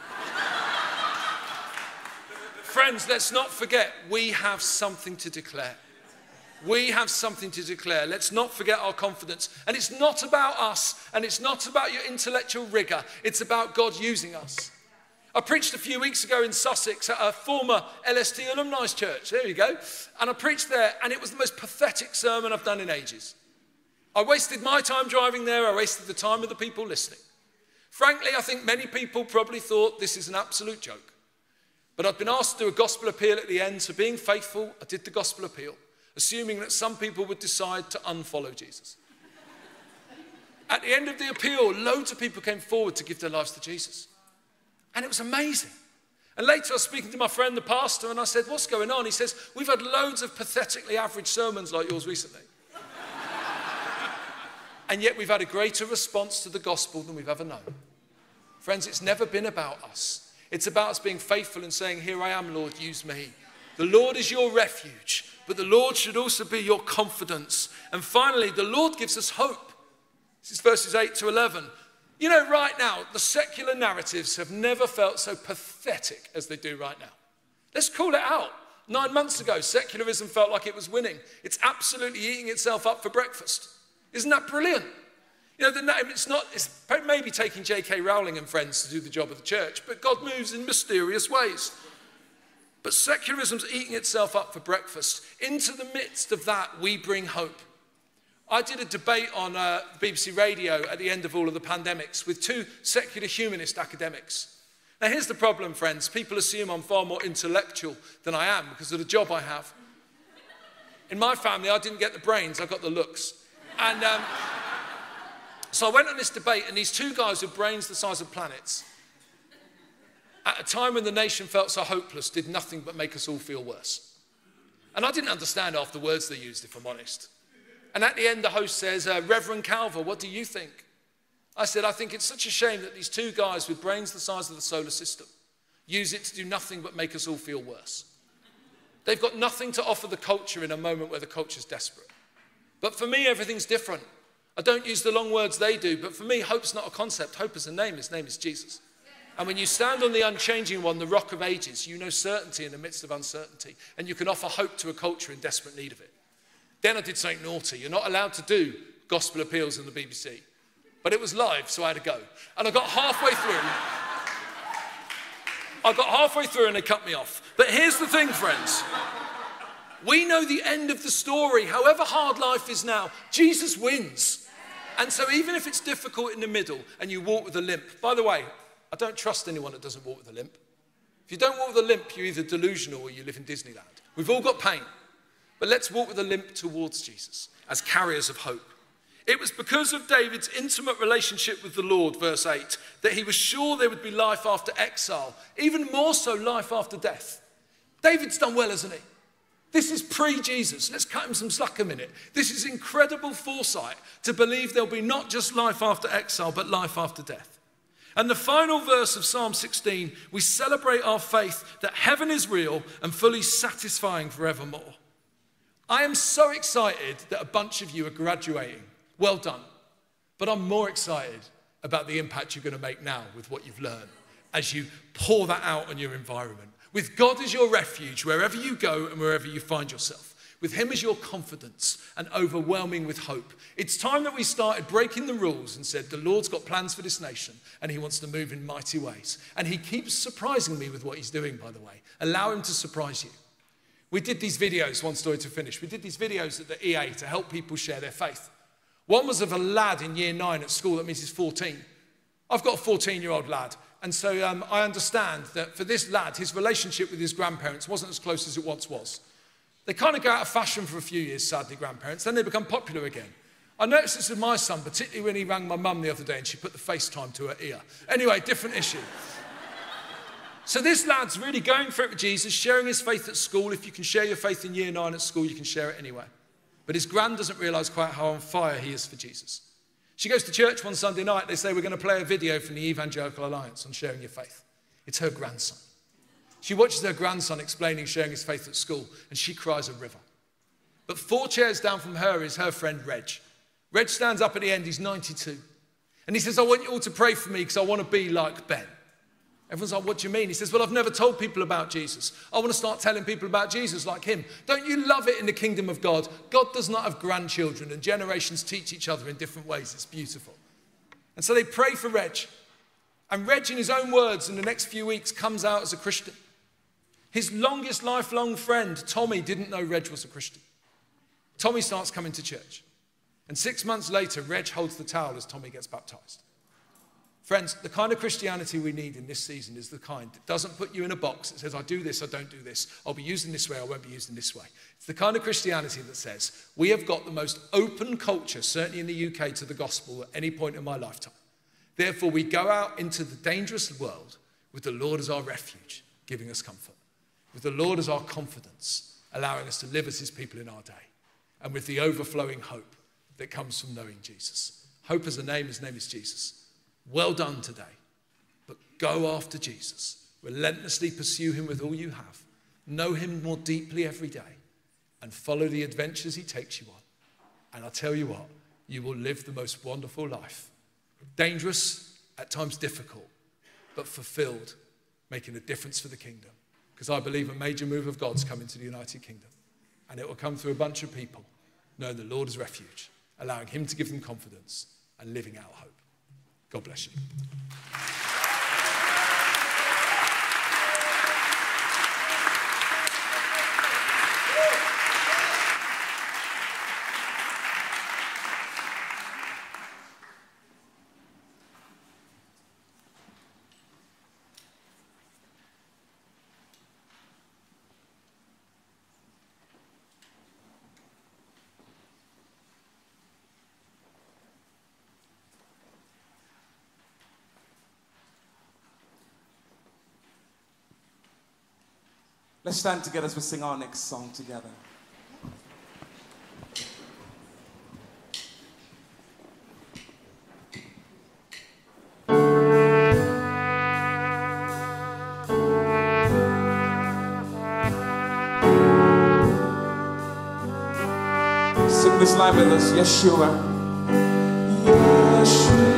Friends, let's not forget, we have something to declare. We have something to declare. Let's not forget our confidence. And it's not about us, and it's not about your intellectual rigor. It's about God using us. I preached a few weeks ago in Sussex at a former LST alumni church. There you go. And I preached there, and it was the most pathetic sermon I've done in ages. I wasted my time driving there. I wasted the time of the people listening. Frankly, I think many people probably thought this is an absolute joke. But I've been asked to do a gospel appeal at the end. So being faithful, I did the gospel appeal, assuming that some people would decide to unfollow Jesus. At the end of the appeal, loads of people came forward to give their lives to Jesus. And it was amazing. And later I was speaking to my friend, the pastor, and I said, what's going on? He says, we've had loads of pathetically average sermons like yours recently. And yet we've had a greater response to the gospel than we've ever known. Friends, it's never been about us. It's about us being faithful and saying, here I am, Lord, use me. The Lord is your refuge, but the Lord should also be your confidence. And finally, the Lord gives us hope. This is verses 8 to 11. You know, right now, the secular narratives have never felt so pathetic as they do right now. Let's call it out. 9 months ago, secularism felt like it was winning. It's absolutely eating itself up for breakfast. Isn't that brilliant? You know, it's maybe taking J.K. Rowling and friends to do the job of the church, but God moves in mysterious ways. But secularism's eating itself up for breakfast. Into the midst of that, we bring hope. I did a debate on BBC Radio at the end of all of the pandemics with 2 secular humanist academics. Now, here's the problem, friends. People assume I'm far more intellectual than I am because of the job I have. In my family, I didn't get the brains, I got the looks. And so I went on this debate, and these 2 guys with brains the size of planets, at a time when the nation felt so hopeless, did nothing but make us all feel worse. And I didn't understand half the words they used, if I'm honest. And at the end, the host says, Reverend Calver, what do you think? I said, I think it's such a shame that these 2 guys with brains the size of the solar system use it to do nothing but make us all feel worse. They've got nothing to offer the culture in a moment where the culture's desperate. But for me, everything's different. I don't use the long words they do, but for me, hope's not a concept. Hope is a name. His name is Jesus. And when you stand on the unchanging one, the rock of ages, you know certainty in the midst of uncertainty, and you can offer hope to a culture in desperate need of it. Then I did something naughty. You're not allowed to do gospel appeals on the BBC. But it was live, so I had to go. And I got halfway through. And they cut me off. But here's the thing, friends. We know the end of the story. However hard life is now, Jesus wins. And so even if it's difficult in the middle and you walk with a limp, by the way, I don't trust anyone that doesn't walk with a limp. If you don't walk with a limp, you're either delusional or you live in Disneyland. We've all got pain. But let's walk with a limp towards Jesus as carriers of hope. It was because of David's intimate relationship with the Lord, verse 8, that he was sure there would be life after exile, even more so life after death. David's done well, hasn't he? This is pre-Jesus. Let's cut him some slack a minute. This is incredible foresight to believe there'll be not just life after exile, but life after death. And the final verse of Psalm 16, we celebrate our faith that heaven is real and fully satisfying forevermore. I am so excited that a bunch of you are graduating. Well done. But I'm more excited about the impact you're going to make now with what you've learned as you pour that out on your environment. With God as your refuge, wherever you go and wherever you find yourself. With him as your confidence and overwhelming with hope. It's time that we started breaking the rules and said, the Lord's got plans for this nation and he wants to move in mighty ways. And he keeps surprising me with what he's doing, by the way. Allow him to surprise you. We did these videos, one story to finish. We did these videos at the EA to help people share their faith. One was of a lad in year 9 at school, that means he's 14. I've got a 14-year-old lad. And so I understand that for this lad, his relationship with his grandparents wasn't as close as it once was. They kind of go out of fashion for a few years, sadly, grandparents. Then they become popular again. I noticed this with my son, particularly when he rang my mum the other day and she put the FaceTime to her ear. Anyway, different issue. So this lad's really going for it with Jesus, sharing his faith at school. If you can share your faith in year 9 at school, you can share it anywhere. But his gran doesn't realise quite how on fire he is for Jesus. She goes to church one Sunday night. They say, we're going to play a video from the Evangelical Alliance on sharing your faith. It's her grandson. She watches her grandson explaining sharing his faith at school, and she cries a river. But 4 chairs down from her is her friend Reg. Reg stands up at the end. He's 92. And he says, I want you all to pray for me because I want to be like Ben. Everyone's like, what do you mean? He says, well, I've never told people about Jesus. I want to start telling people about Jesus like him. Don't you love it in the kingdom of God? God does not have grandchildren and generations teach each other in different ways. It's beautiful. And so they pray for Reg. And Reg, in his own words, in the next few weeks, comes out as a Christian. His longest lifelong friend, Tommy, didn't know Reg was a Christian. Tommy starts coming to church. And 6 months later, Reg holds the towel as Tommy gets baptized. Friends, the kind of Christianity we need in this season is the kind that doesn't put you in a box that says, I do this, I don't do this. I'll be used in this way, I won't be used in this way. It's the kind of Christianity that says, we have got the most open culture, certainly in the UK, to the gospel at any point in my lifetime. Therefore, we go out into the dangerous world with the Lord as our refuge, giving us comfort. With the Lord as our confidence, allowing us to live as his people in our day. And with the overflowing hope that comes from knowing Jesus. Hope as a name, his name is Jesus. Well done today, but go after Jesus. Relentlessly pursue him with all you have. Know him more deeply every day and follow the adventures he takes you on. And I'll tell you what, you will live the most wonderful life. Dangerous, at times difficult, but fulfilled, making a difference for the kingdom. Because I believe a major move of God's coming to the United Kingdom. And it will come through a bunch of people knowing the Lord is refuge, allowing him to give them confidence and living out hope. God bless you. Let's stand together as we sing our next song together. Sing this line with us, Yeshua. Yeshua.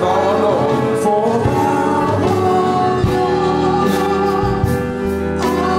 For thou, O Lord,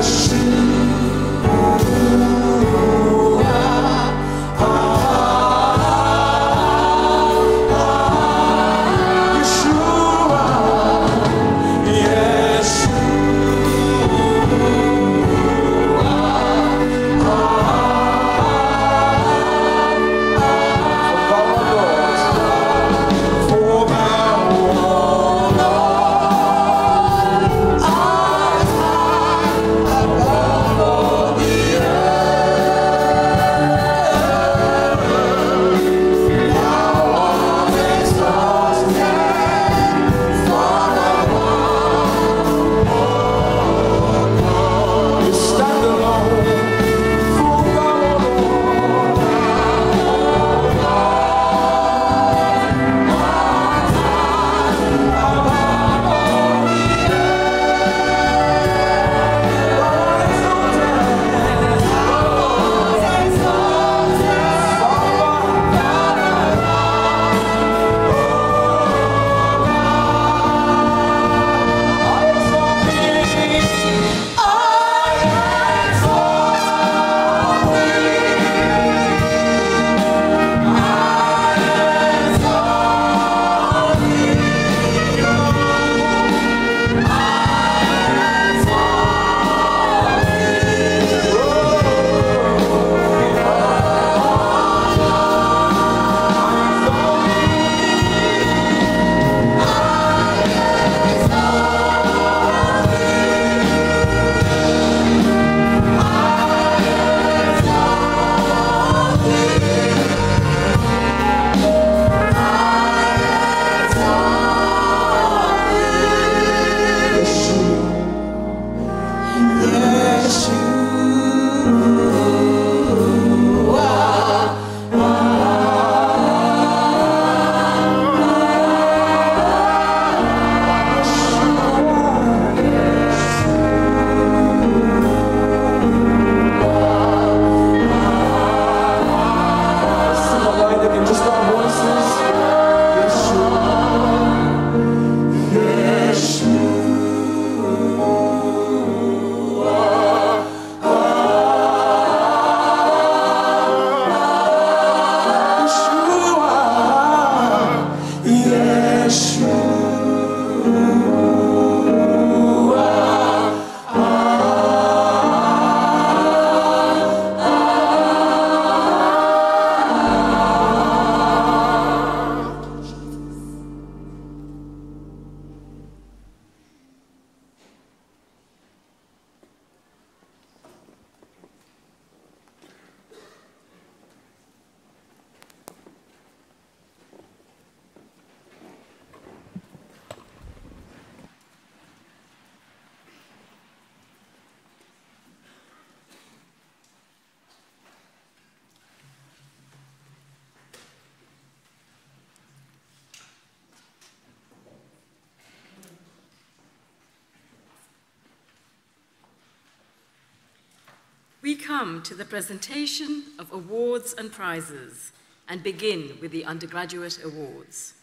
We come to the presentation of awards and prizes and begin with the undergraduate awards.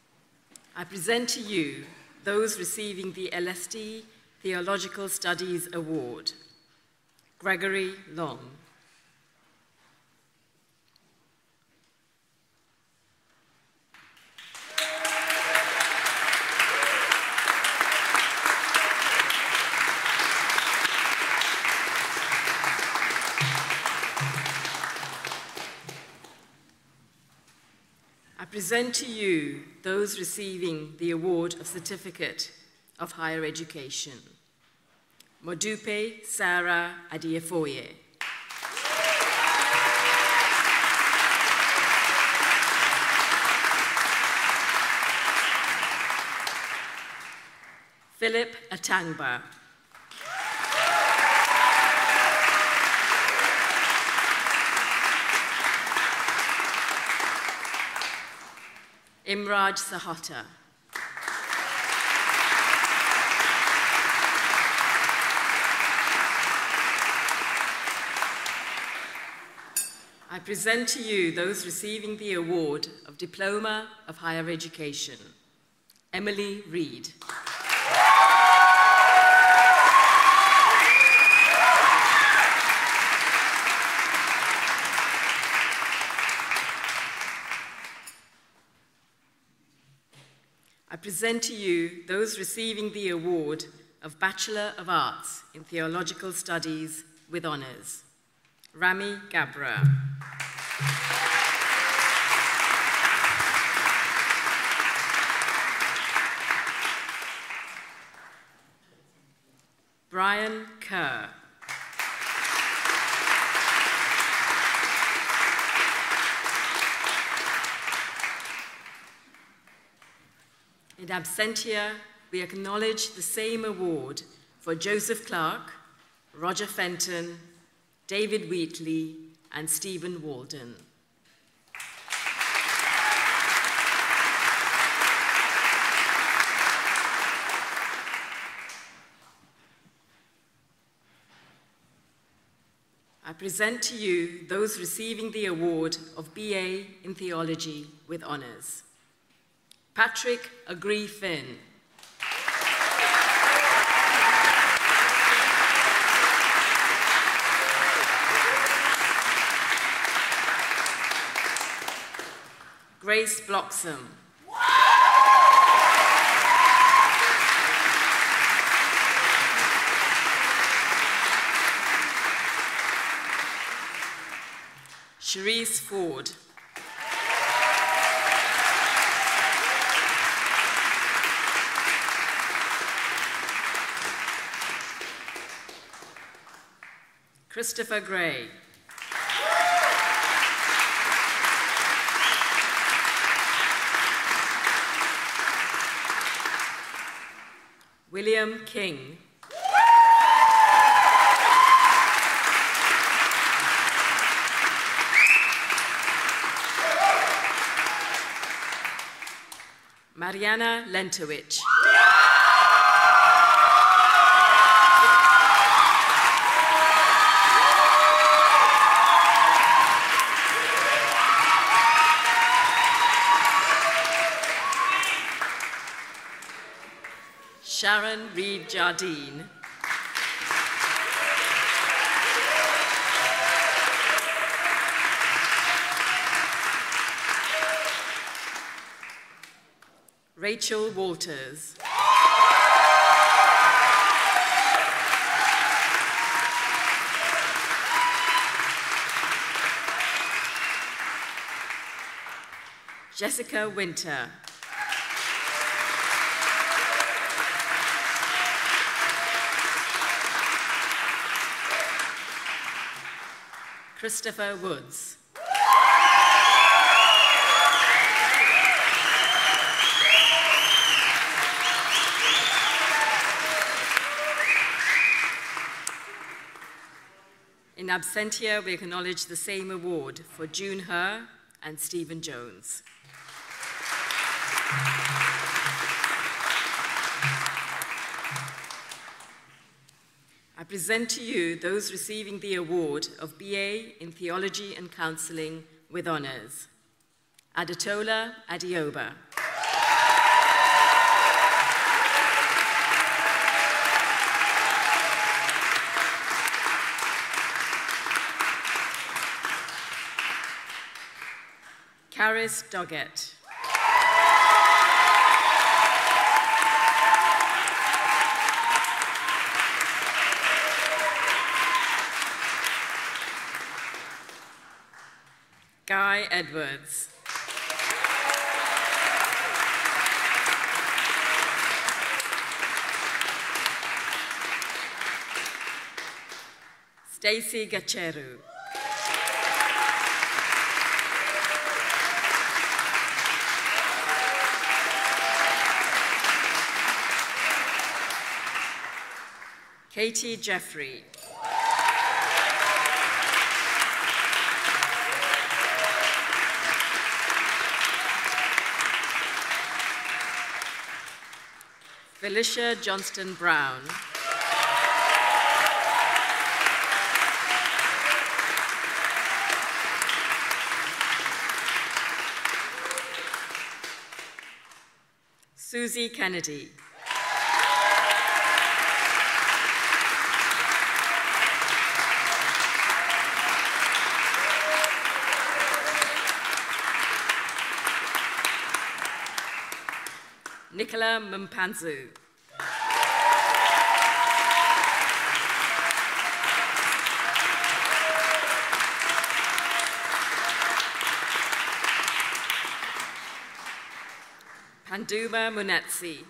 I present to you those receiving the LSD Theological Studies Award. Gregory Long. I present to you those receiving the Award of Certificate of Higher Education. Modupe Sarah Adiefoye. Philip Atangba. Imraj Sahata. I present to you those receiving the Award of Diploma of Higher Education. Emily Reed. present to you those receiving the award of Bachelor of Arts in Theological Studies with honours. Rami Gabra. Brian Kerr. In absentia, we acknowledge the same award for Joseph Clark, Roger Fenton, David Wheatley, and Stephen Walden. I present to you those receiving the award of BA in Theology with honours. Patrick Agree-Finn. Grace Bloxham. Cherise Ford. Christopher Gray. William King. Mariana Lentowicz. Sharon Reed Jardine. Rachel Walters. Jessica Winter. Christopher Woods. In absentia, we acknowledge the same award for June Herr and Stephen Jones. I present to you those receiving the award of BA in Theology and Counselling with honours. Adetola Adioba. Caris Doggett. Guy Edwards. Stacey Gacheru. Katie Jeffrey. Felicia Johnston Brown. Susie Kennedy. Nicola Mpanzu. Panduma Munetsi.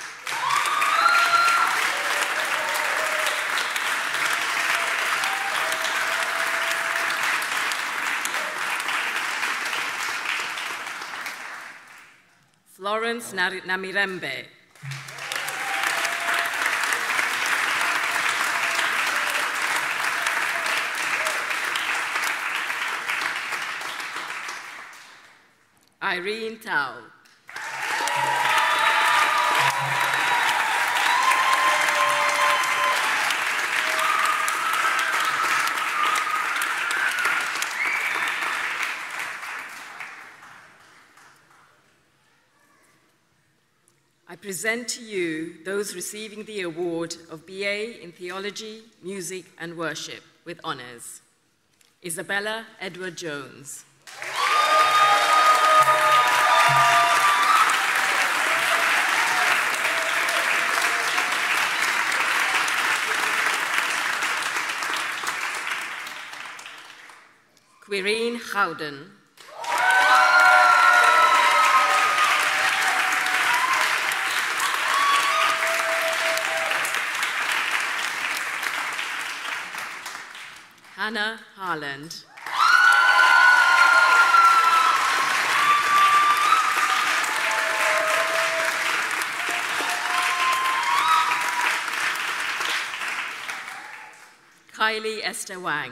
Florence Namirembe. Irene Tao. I present to you those receiving the award of BA in Theology, Music and Worship with honors. Isabella Edward Jones. Quirine Howden. Hannah Harland. Kylie Esther Wang.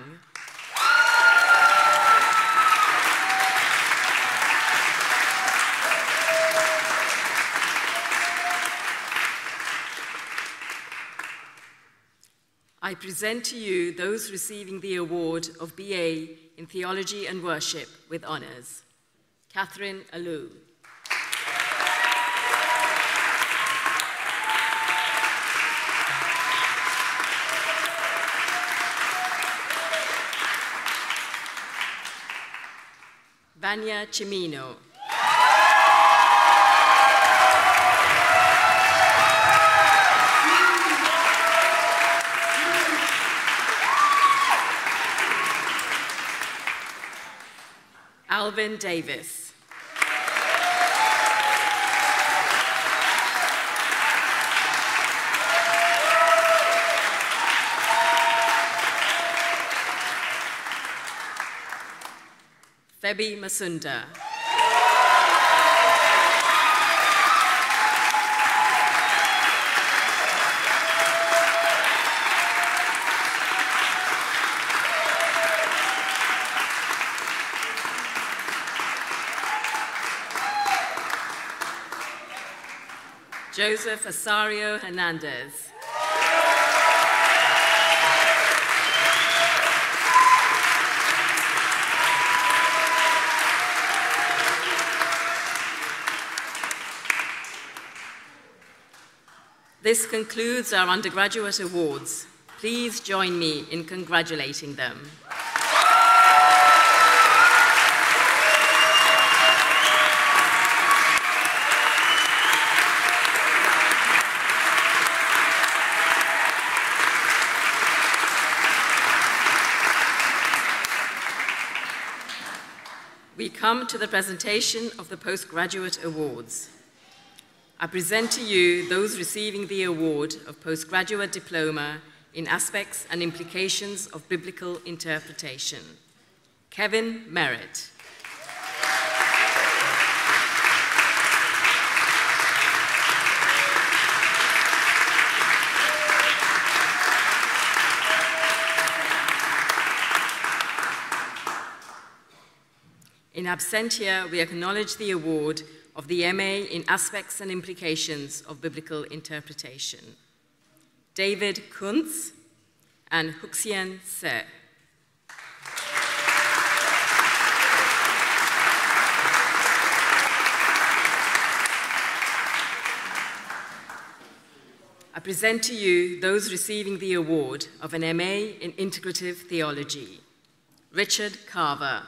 I present to you those receiving the award of BA in Theology and Worship with honors. Catherine Alou. Vanya Cimino. Alvin Davis. Febi Masunda. Joseph Asario Hernandez. This concludes our undergraduate awards. Please join me in congratulating them. We come to the presentation of the Postgraduate Awards. I present to you those receiving the award of Postgraduate Diploma in Aspects and Implications of Biblical Interpretation. Kevin Merritt. In absentia, we acknowledge the award of the MA in Aspects and Implications of Biblical Interpretation. David Kuntz and Huxian Se. I present to you those receiving the award of an MA in Integrative Theology. Richard Carver.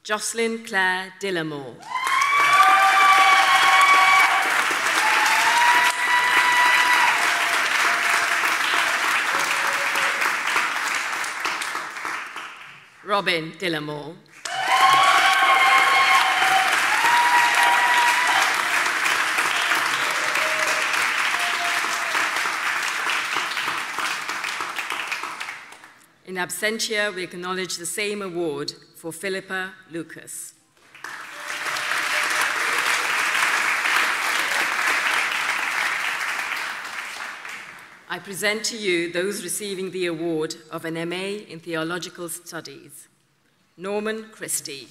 Jocelyn Claire Dillamore. Robin Dillamore. In absentia, we acknowledge the same award for Philippa Lucas. I present to you those receiving the award of an MA in Theological Studies. Norman Christie.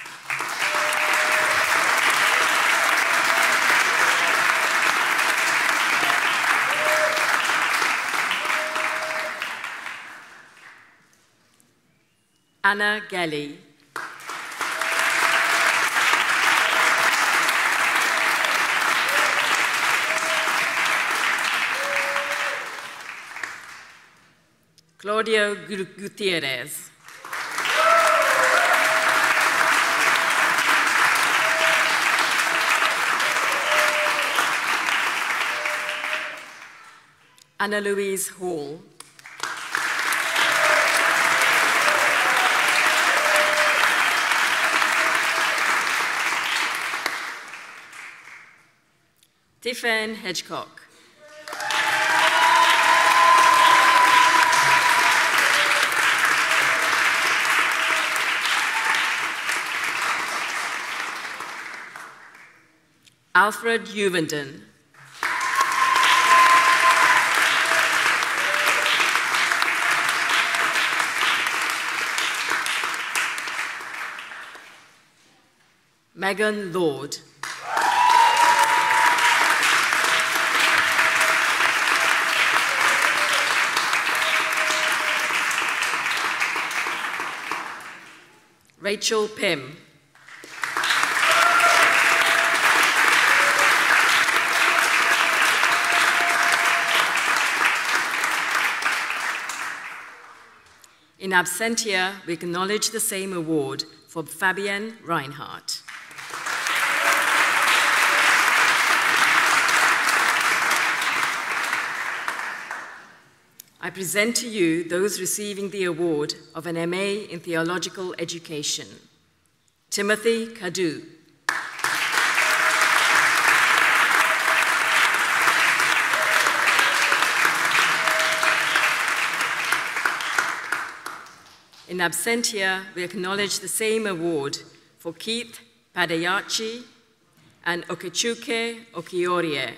Anna Gelly. Claudio Gutierrez. Anna Louise Hall. Tiffany Hedgecock. Alfred Uvenden. Megan Lord. Rachel Pym. In absentia, we acknowledge the same award for Fabienne Reinhardt. I present to you those receiving the award of an MA in Theological Education. Timothy Cadu. In absentia, we acknowledge the same award for Keith Padayachi and Okechukwu Okiorie.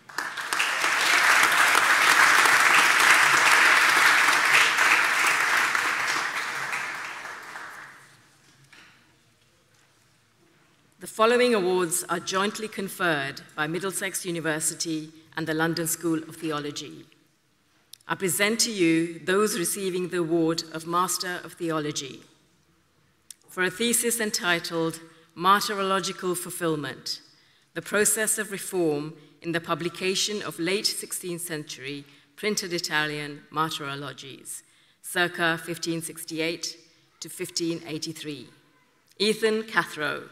The following awards are jointly conferred by Middlesex University and the London School of Theology. I present to you those receiving the award of Master of Theology for a thesis entitled Martyrological Fulfillment, the Process of Reform in the Publication of Late 16th Century Printed Italian Martyrologies, circa 1568 to 1583. Ethan Cathro.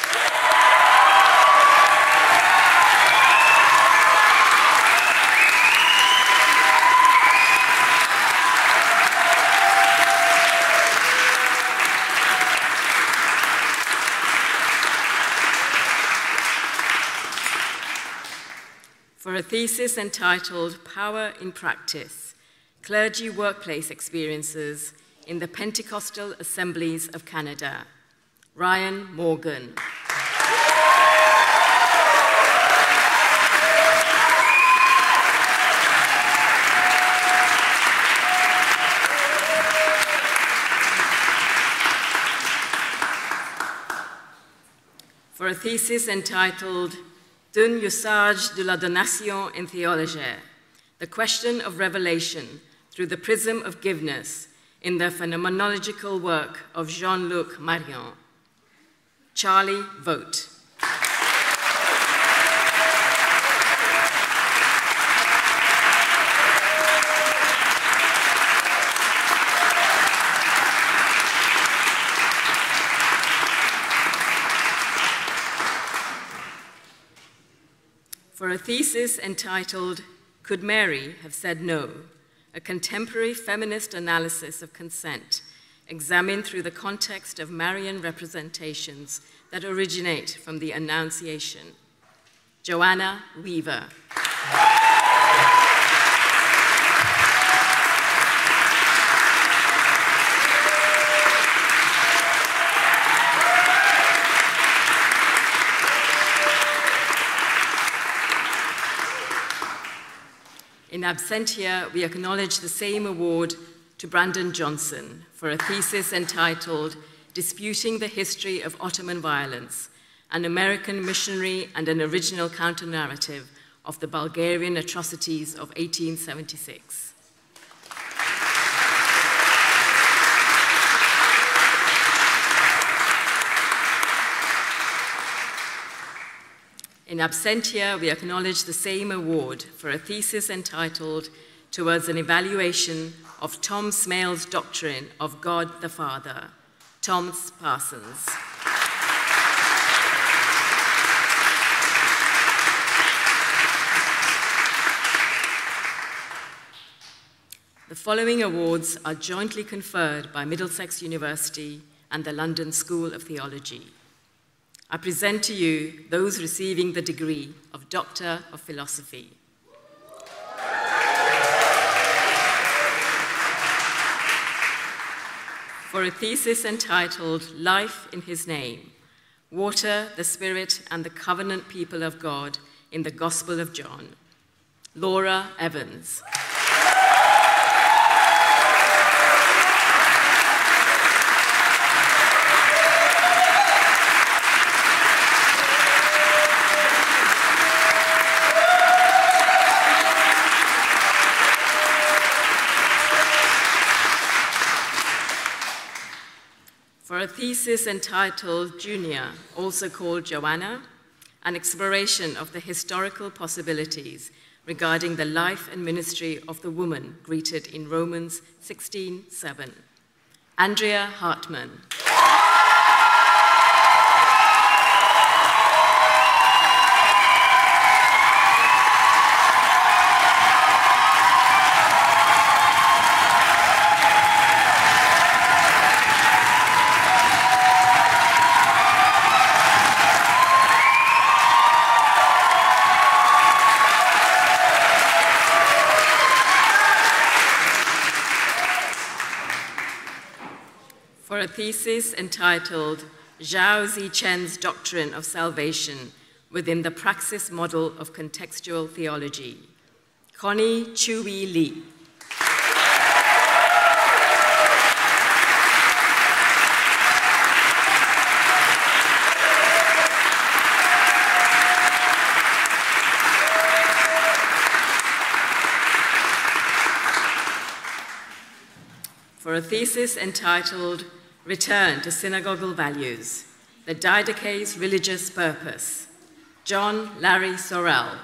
For a thesis entitled Power in Practice, Clergy Workplace Experiences in the Pentecostal Assemblies of Canada, Ryan Morgan. For a thesis entitled D'un usage de la donation en théologie, the question of revelation through the prism of giveness in the phenomenological work of Jean-Luc Marion, Charlie Vogt. for a thesis entitled, Could Mary Have Said No? A contemporary feminist analysis of consent, examined through the context of Marian representations that originate from the Annunciation. Joanna Weaver. In absentia, we acknowledge the same award to Brandon Johnson for a thesis entitled Disputing the History of Ottoman Violence, an American missionary and an original counter-narrative of the Bulgarian atrocities of 1876. In absentia, we acknowledge the same award for a thesis entitled Towards an Evaluation of Tom Smale's Doctrine of God the Father, Thomas Parsons. The following awards are jointly conferred by Middlesex University and the London School of Theology. I present to you those receiving the degree of Doctor of Philosophy. For a thesis entitled Life in His Name, Water, the Spirit, and the Covenant People of God in the Gospel of John, Laura Evans. For a thesis entitled Junior, also called Joanna, an exploration of the historical possibilities regarding the life and ministry of the woman greeted in Romans 16:7. Andrea Hartman. For a thesis entitled Zhao Zichen's Doctrine of Salvation within the Praxis Model of Contextual Theology, Connie Chui Lee. For a thesis entitled Return to Synagogal Values, the Didache's Religious Purpose, John Larry Sorrell.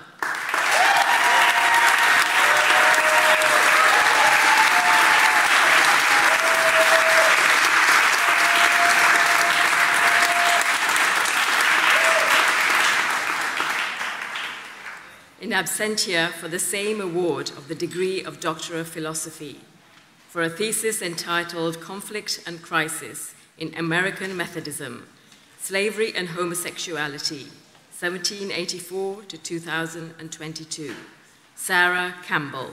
In absentia for the same award of the degree of Doctor of Philosophy, for a thesis entitled Conflict and Crisis in American Methodism, Slavery and Homosexuality, 1784 to 2022, Sarah Campbell.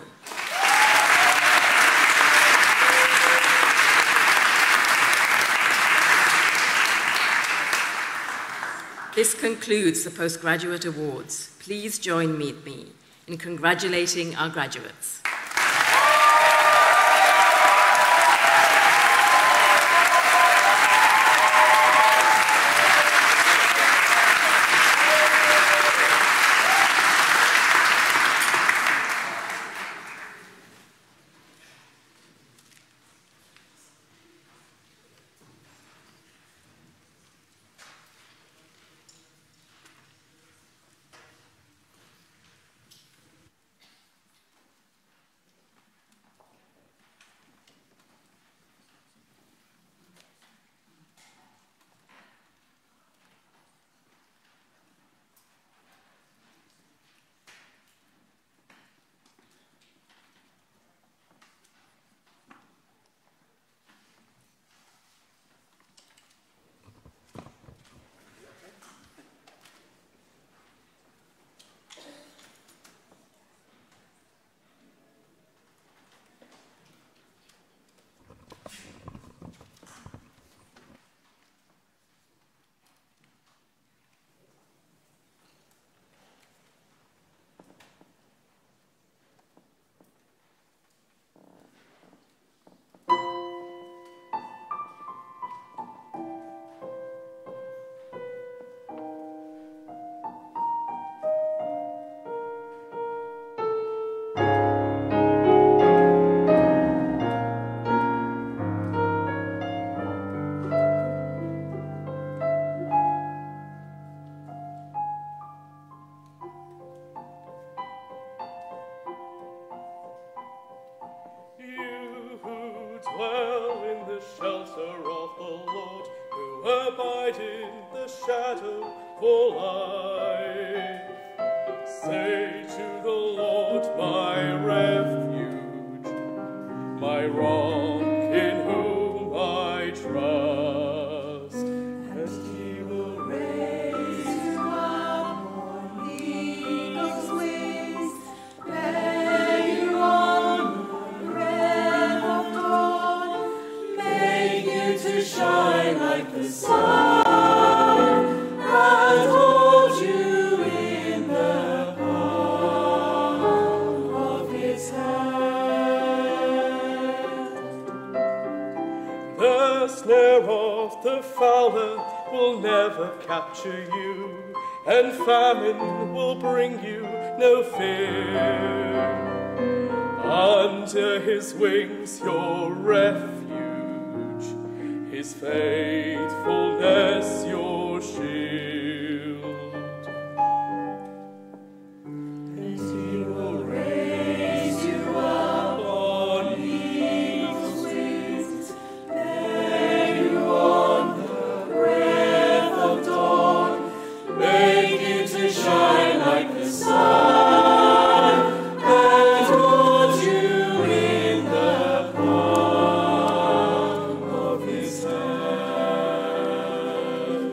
This concludes the postgraduate awards. Please join me in congratulating our graduates. in the shadow for life. Say to the Lord, my refuge, my rock in whom I trust, and he will raise you up on eagle's wings, bear you on the red of dawn, make you to shine like the sun, and hold you in the palm of his hand. The snare of the fowler will never capture you, and famine will bring you no fear. Under his wings your refuge, his faithfulness your shield. And he will raise you up on eagle's wings, bear you on the breath of dawn, make you to shine like the sun, and hold you in the palm of his hand.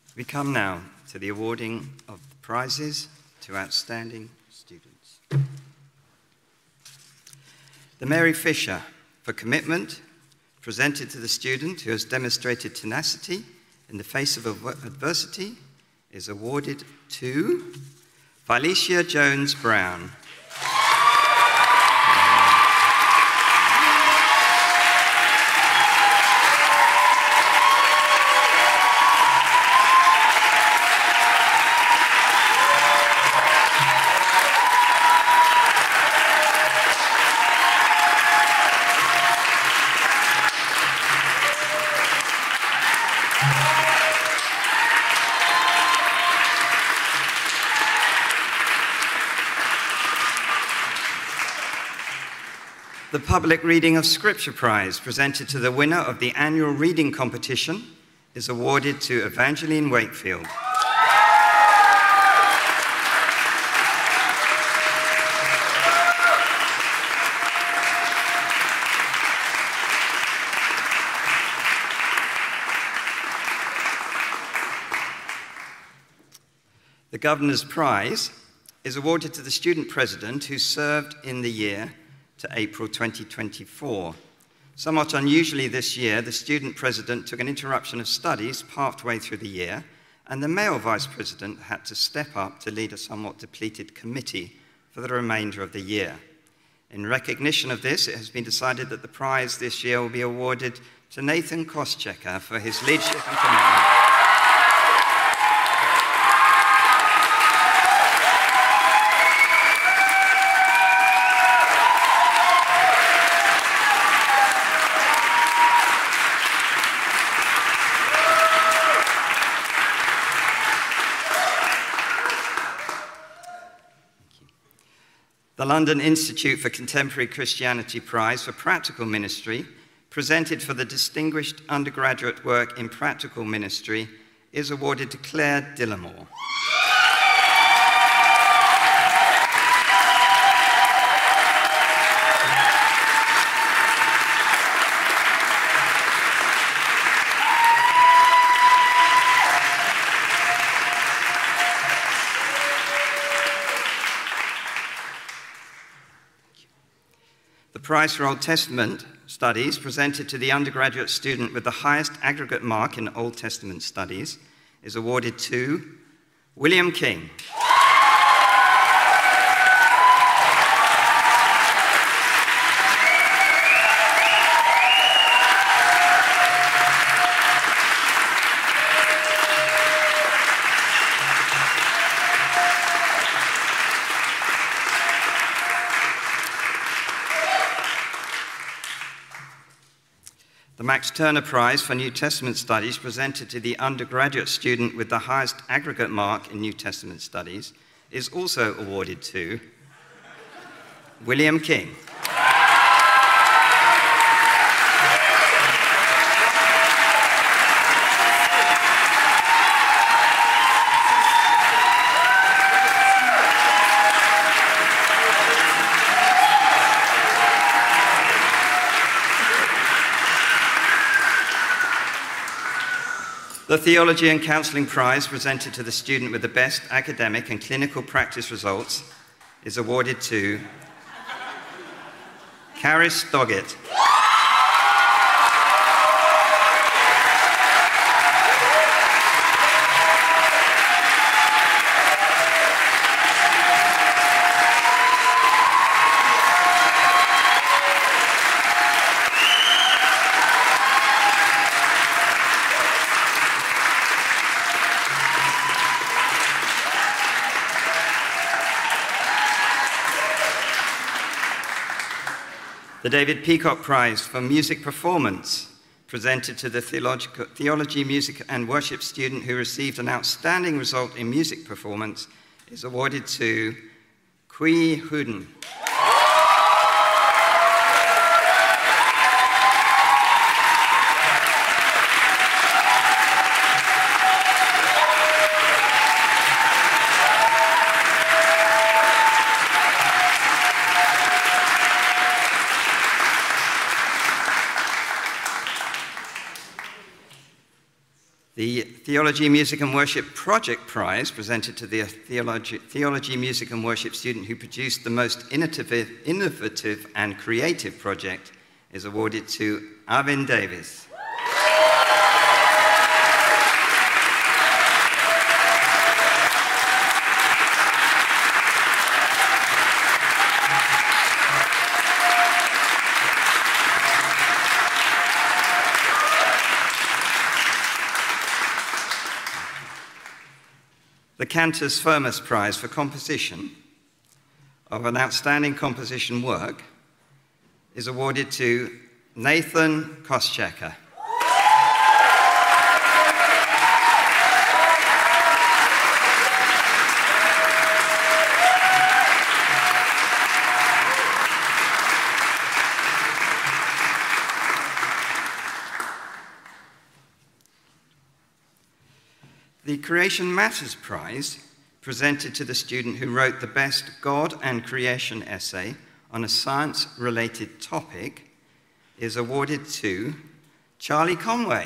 We come now to the awarding of the prizes to outstanding students. The Mary Fisher for commitment, presented to the student who has demonstrated tenacity in the face of adversity, is awarded to Felicia Jones Brown. The Public Reading of Scripture Prize, presented to the winner of the annual reading competition, is awarded to Evangeline Wakefield. The Governor's Prize is awarded to the student president who served in the year to April 2024. Somewhat unusually this year, the student president took an interruption of studies partway through the year, and the male vice president had to step up to lead a somewhat depleted committee for the remainder of the year. In recognition of this, it has been decided that the prize this year will be awarded to Nathan Koschecker for his leadership and commitment. The London Institute for Contemporary Christianity Prize for Practical Ministry, presented for the distinguished undergraduate work in practical ministry, is awarded to Claire Dillamore. The Prize for Old Testament Studies, presented to the undergraduate student with the highest aggregate mark in Old Testament Studies, is awarded to William King. The Max Turner Prize for New Testament Studies, presented to the undergraduate student with the highest aggregate mark in New Testament Studies, is also awarded to William King. The Theology and Counselling Prize, presented to the student with the best academic and clinical practice results, is awarded to Caris Doggett. The David Peacock Prize for Music Performance, presented to the Theology, Music and Worship student who received an outstanding result in music performance, is awarded to Kui Huden. The Theology, Music and Worship Project Prize, presented to the Theology, Music and Worship student who produced the most innovative and creative project, is awarded to Arvin Davis. The Cantus Firmus Prize for composition of an outstanding composition work is awarded to Nathan Koschecker. The Creation Matters Prize, presented to the student who wrote the best God and creation essay on a science-related topic, is awarded to Charlie Conway.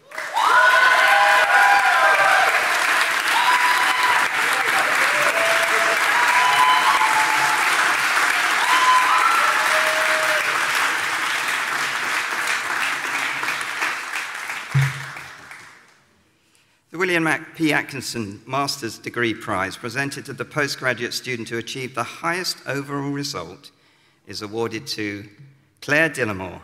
The William P. Atkinson Master's Degree Prize, presented to the postgraduate student who achieved the highest overall result, is awarded to Claire Dillamore.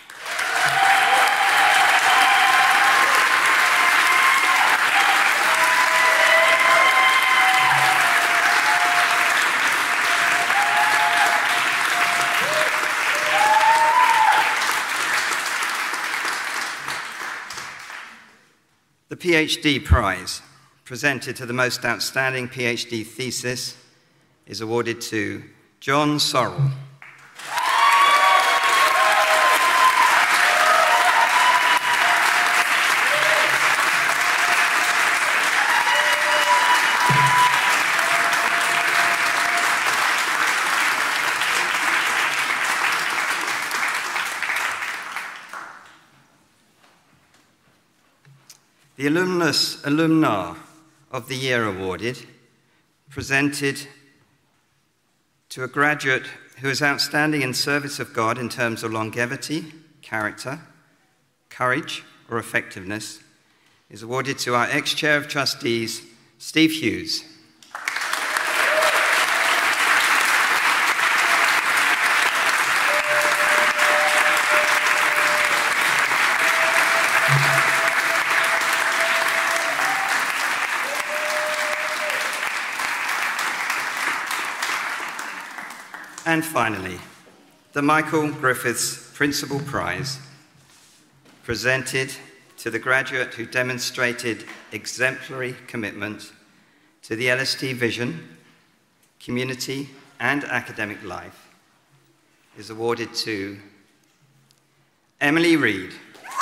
The PhD Prize, presented to the most outstanding PhD thesis, is awarded to John Sorrell. The Alumna of the Year awarded, presented to a graduate who is outstanding in service of God in terms of longevity, character, courage, or effectiveness, is awarded to our ex-chair of trustees, Steve Hughes. And finally, the Michael Griffiths Principal Prize, presented to the graduate who demonstrated exemplary commitment to the LST vision, community, and academic life, is awarded to Emily Reed.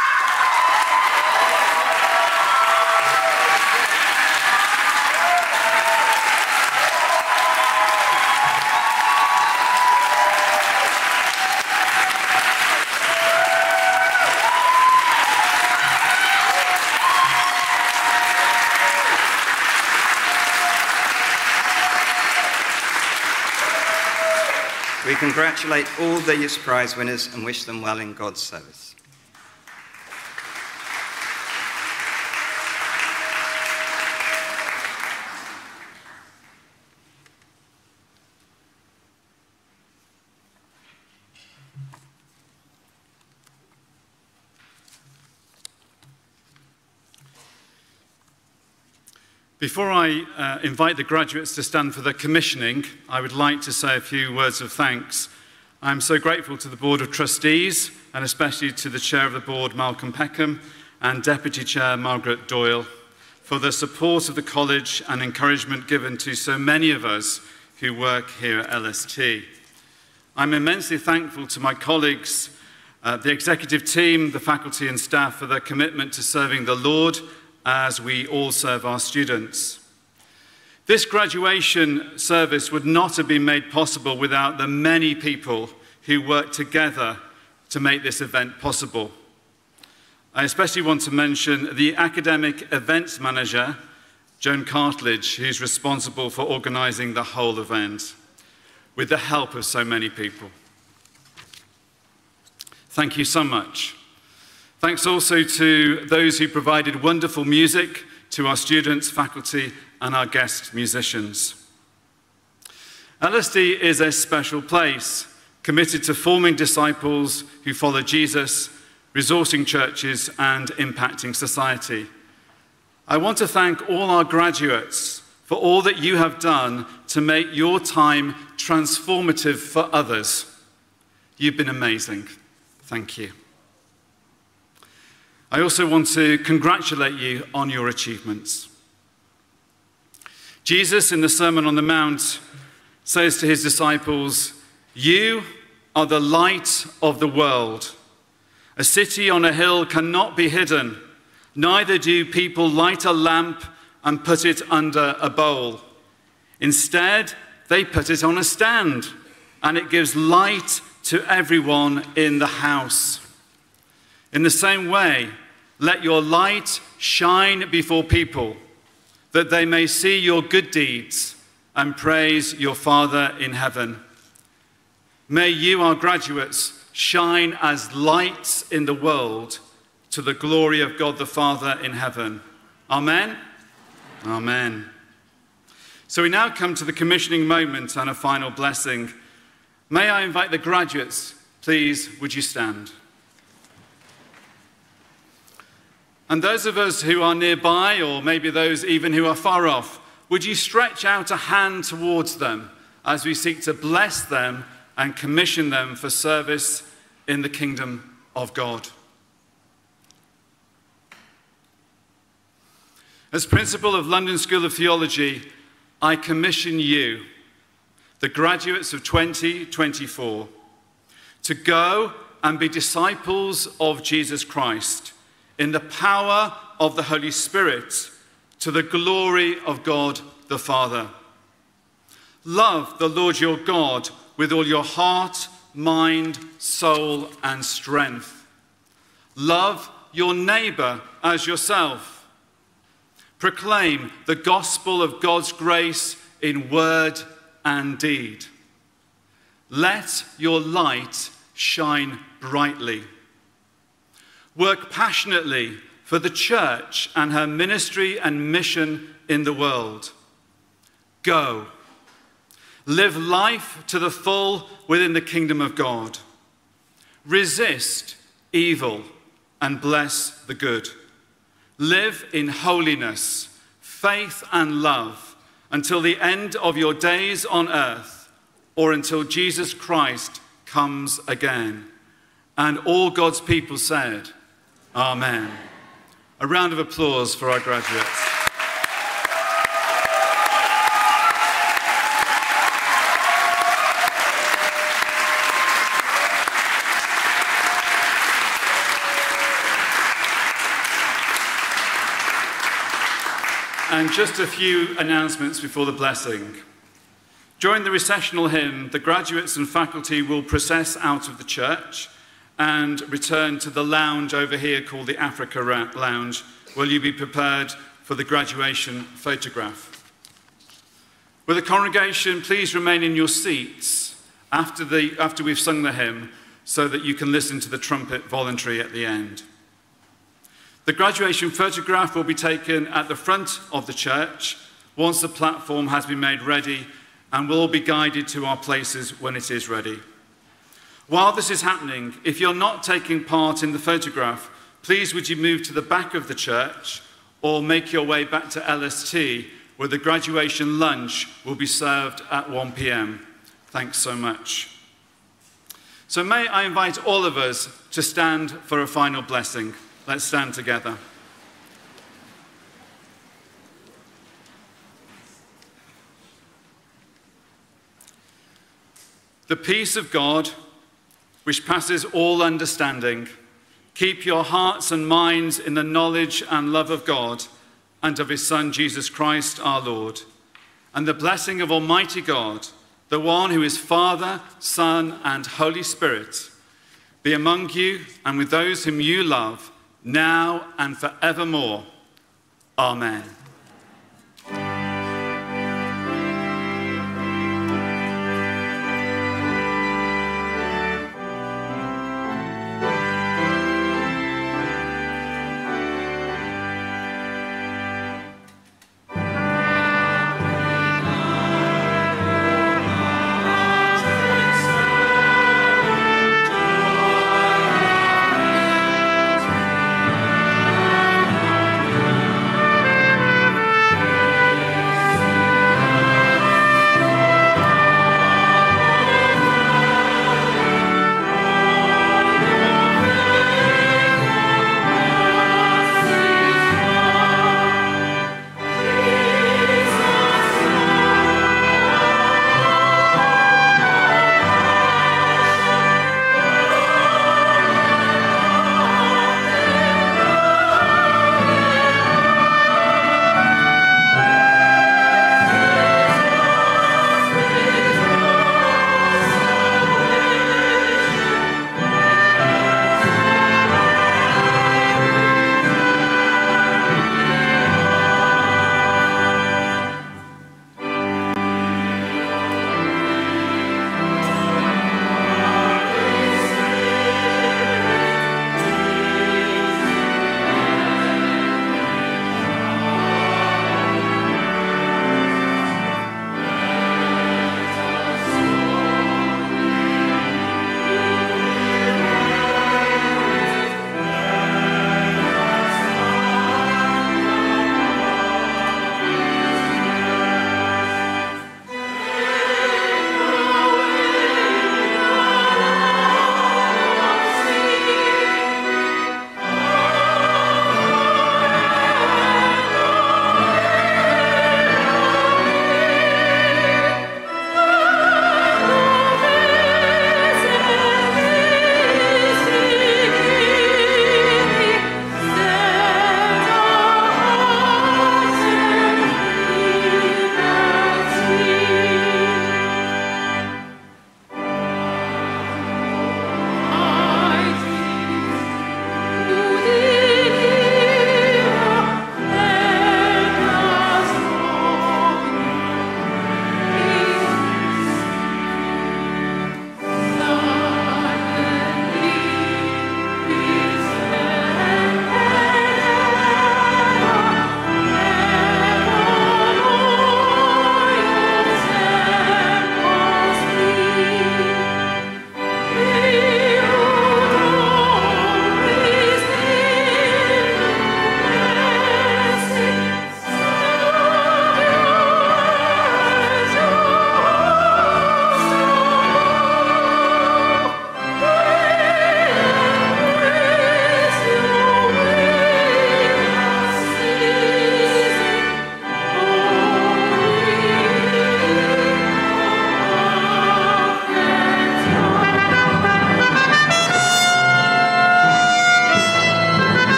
We congratulate all these prize winners and wish them well in God's service. Before I invite the graduates to stand for the commissioning, I would like to say a few words of thanks. I'm so grateful to the Board of Trustees, and especially to the Chair of the Board, Malcolm Peckham, and Deputy Chair, Margaret Doyle, for the support of the college and encouragement given to so many of us who work here at LST. I'm immensely thankful to my colleagues, the executive team, the faculty and staff for their commitment to serving the Lord as we all serve our students. This graduation service would not have been made possible without the many people who worked together to make this event possible. I especially want to mention the academic events manager, Joan Cartledge, who's responsible for organising the whole event, with the help of so many people. Thank you so much. Thanks also to those who provided wonderful music, to our students, faculty, and our guest musicians. LSD is a special place, committed to forming disciples who follow Jesus, resourcing churches, and impacting society. I want to thank all our graduates for all that you have done to make your time transformative for others. You've been amazing. Thank you. I also want to congratulate you on your achievements. Jesus, in the Sermon on the Mount, says to his disciples, "You are the light of the world. A city on a hill cannot be hidden. Neither do people light a lamp and put it under a bowl. Instead, they put it on a stand, and it gives light to everyone in the house. In the same way, let your light shine before people, that they may see your good deeds and praise your Father in heaven." May you, our graduates, shine as lights in the world to the glory of God the Father in heaven. Amen? Amen. So we now come to the commissioning moment and a final blessing. May I invite the graduates, please, would you stand? And those of us who are nearby, or maybe those even who are far off, would you stretch out a hand towards them as we seek to bless them and commission them for service in the kingdom of God. As principal of London School of Theology, I commission you, the graduates of 2024, to go and be disciples of Jesus Christ in the power of the Holy Spirit to the glory of God the Father. Love the Lord your God with all your heart, mind, soul, and strength. Love your neighbor as yourself. Proclaim the gospel of God's grace in word and deed. Let your light shine brightly. Work passionately for the church and her ministry and mission in the world. Go. Live life to the full within the kingdom of God. Resist evil and bless the good. Live in holiness, faith, and love until the end of your days on earth, or until Jesus Christ comes again. And all God's people said, Amen. A round of applause for our graduates. And just a few announcements before the blessing. During the recessional hymn, the graduates and faculty will process out of the church and return to the lounge over here called the Africa Lounge, where you'll be prepared for the graduation photograph. Will the congregation please remain in your seats after we've sung the hymn so that you can listen to the trumpet voluntary at the end. The graduation photograph will be taken at the front of the church once the platform has been made ready, and will all be guided to our places when it is ready. While this is happening, if you're not taking part in the photograph, please would you move to the back of the church or make your way back to LST, where the graduation lunch will be served at 1 p.m. Thanks so much. So may I invite all of us to stand for a final blessing. Let's stand together. The peace of God, which passes all understanding, keep your hearts and minds in the knowledge and love of God and of his Son, Jesus Christ, our Lord. And the blessing of Almighty God, the one who is Father, Son, and Holy Spirit, be among you and with those whom you love, now and forevermore. Amen.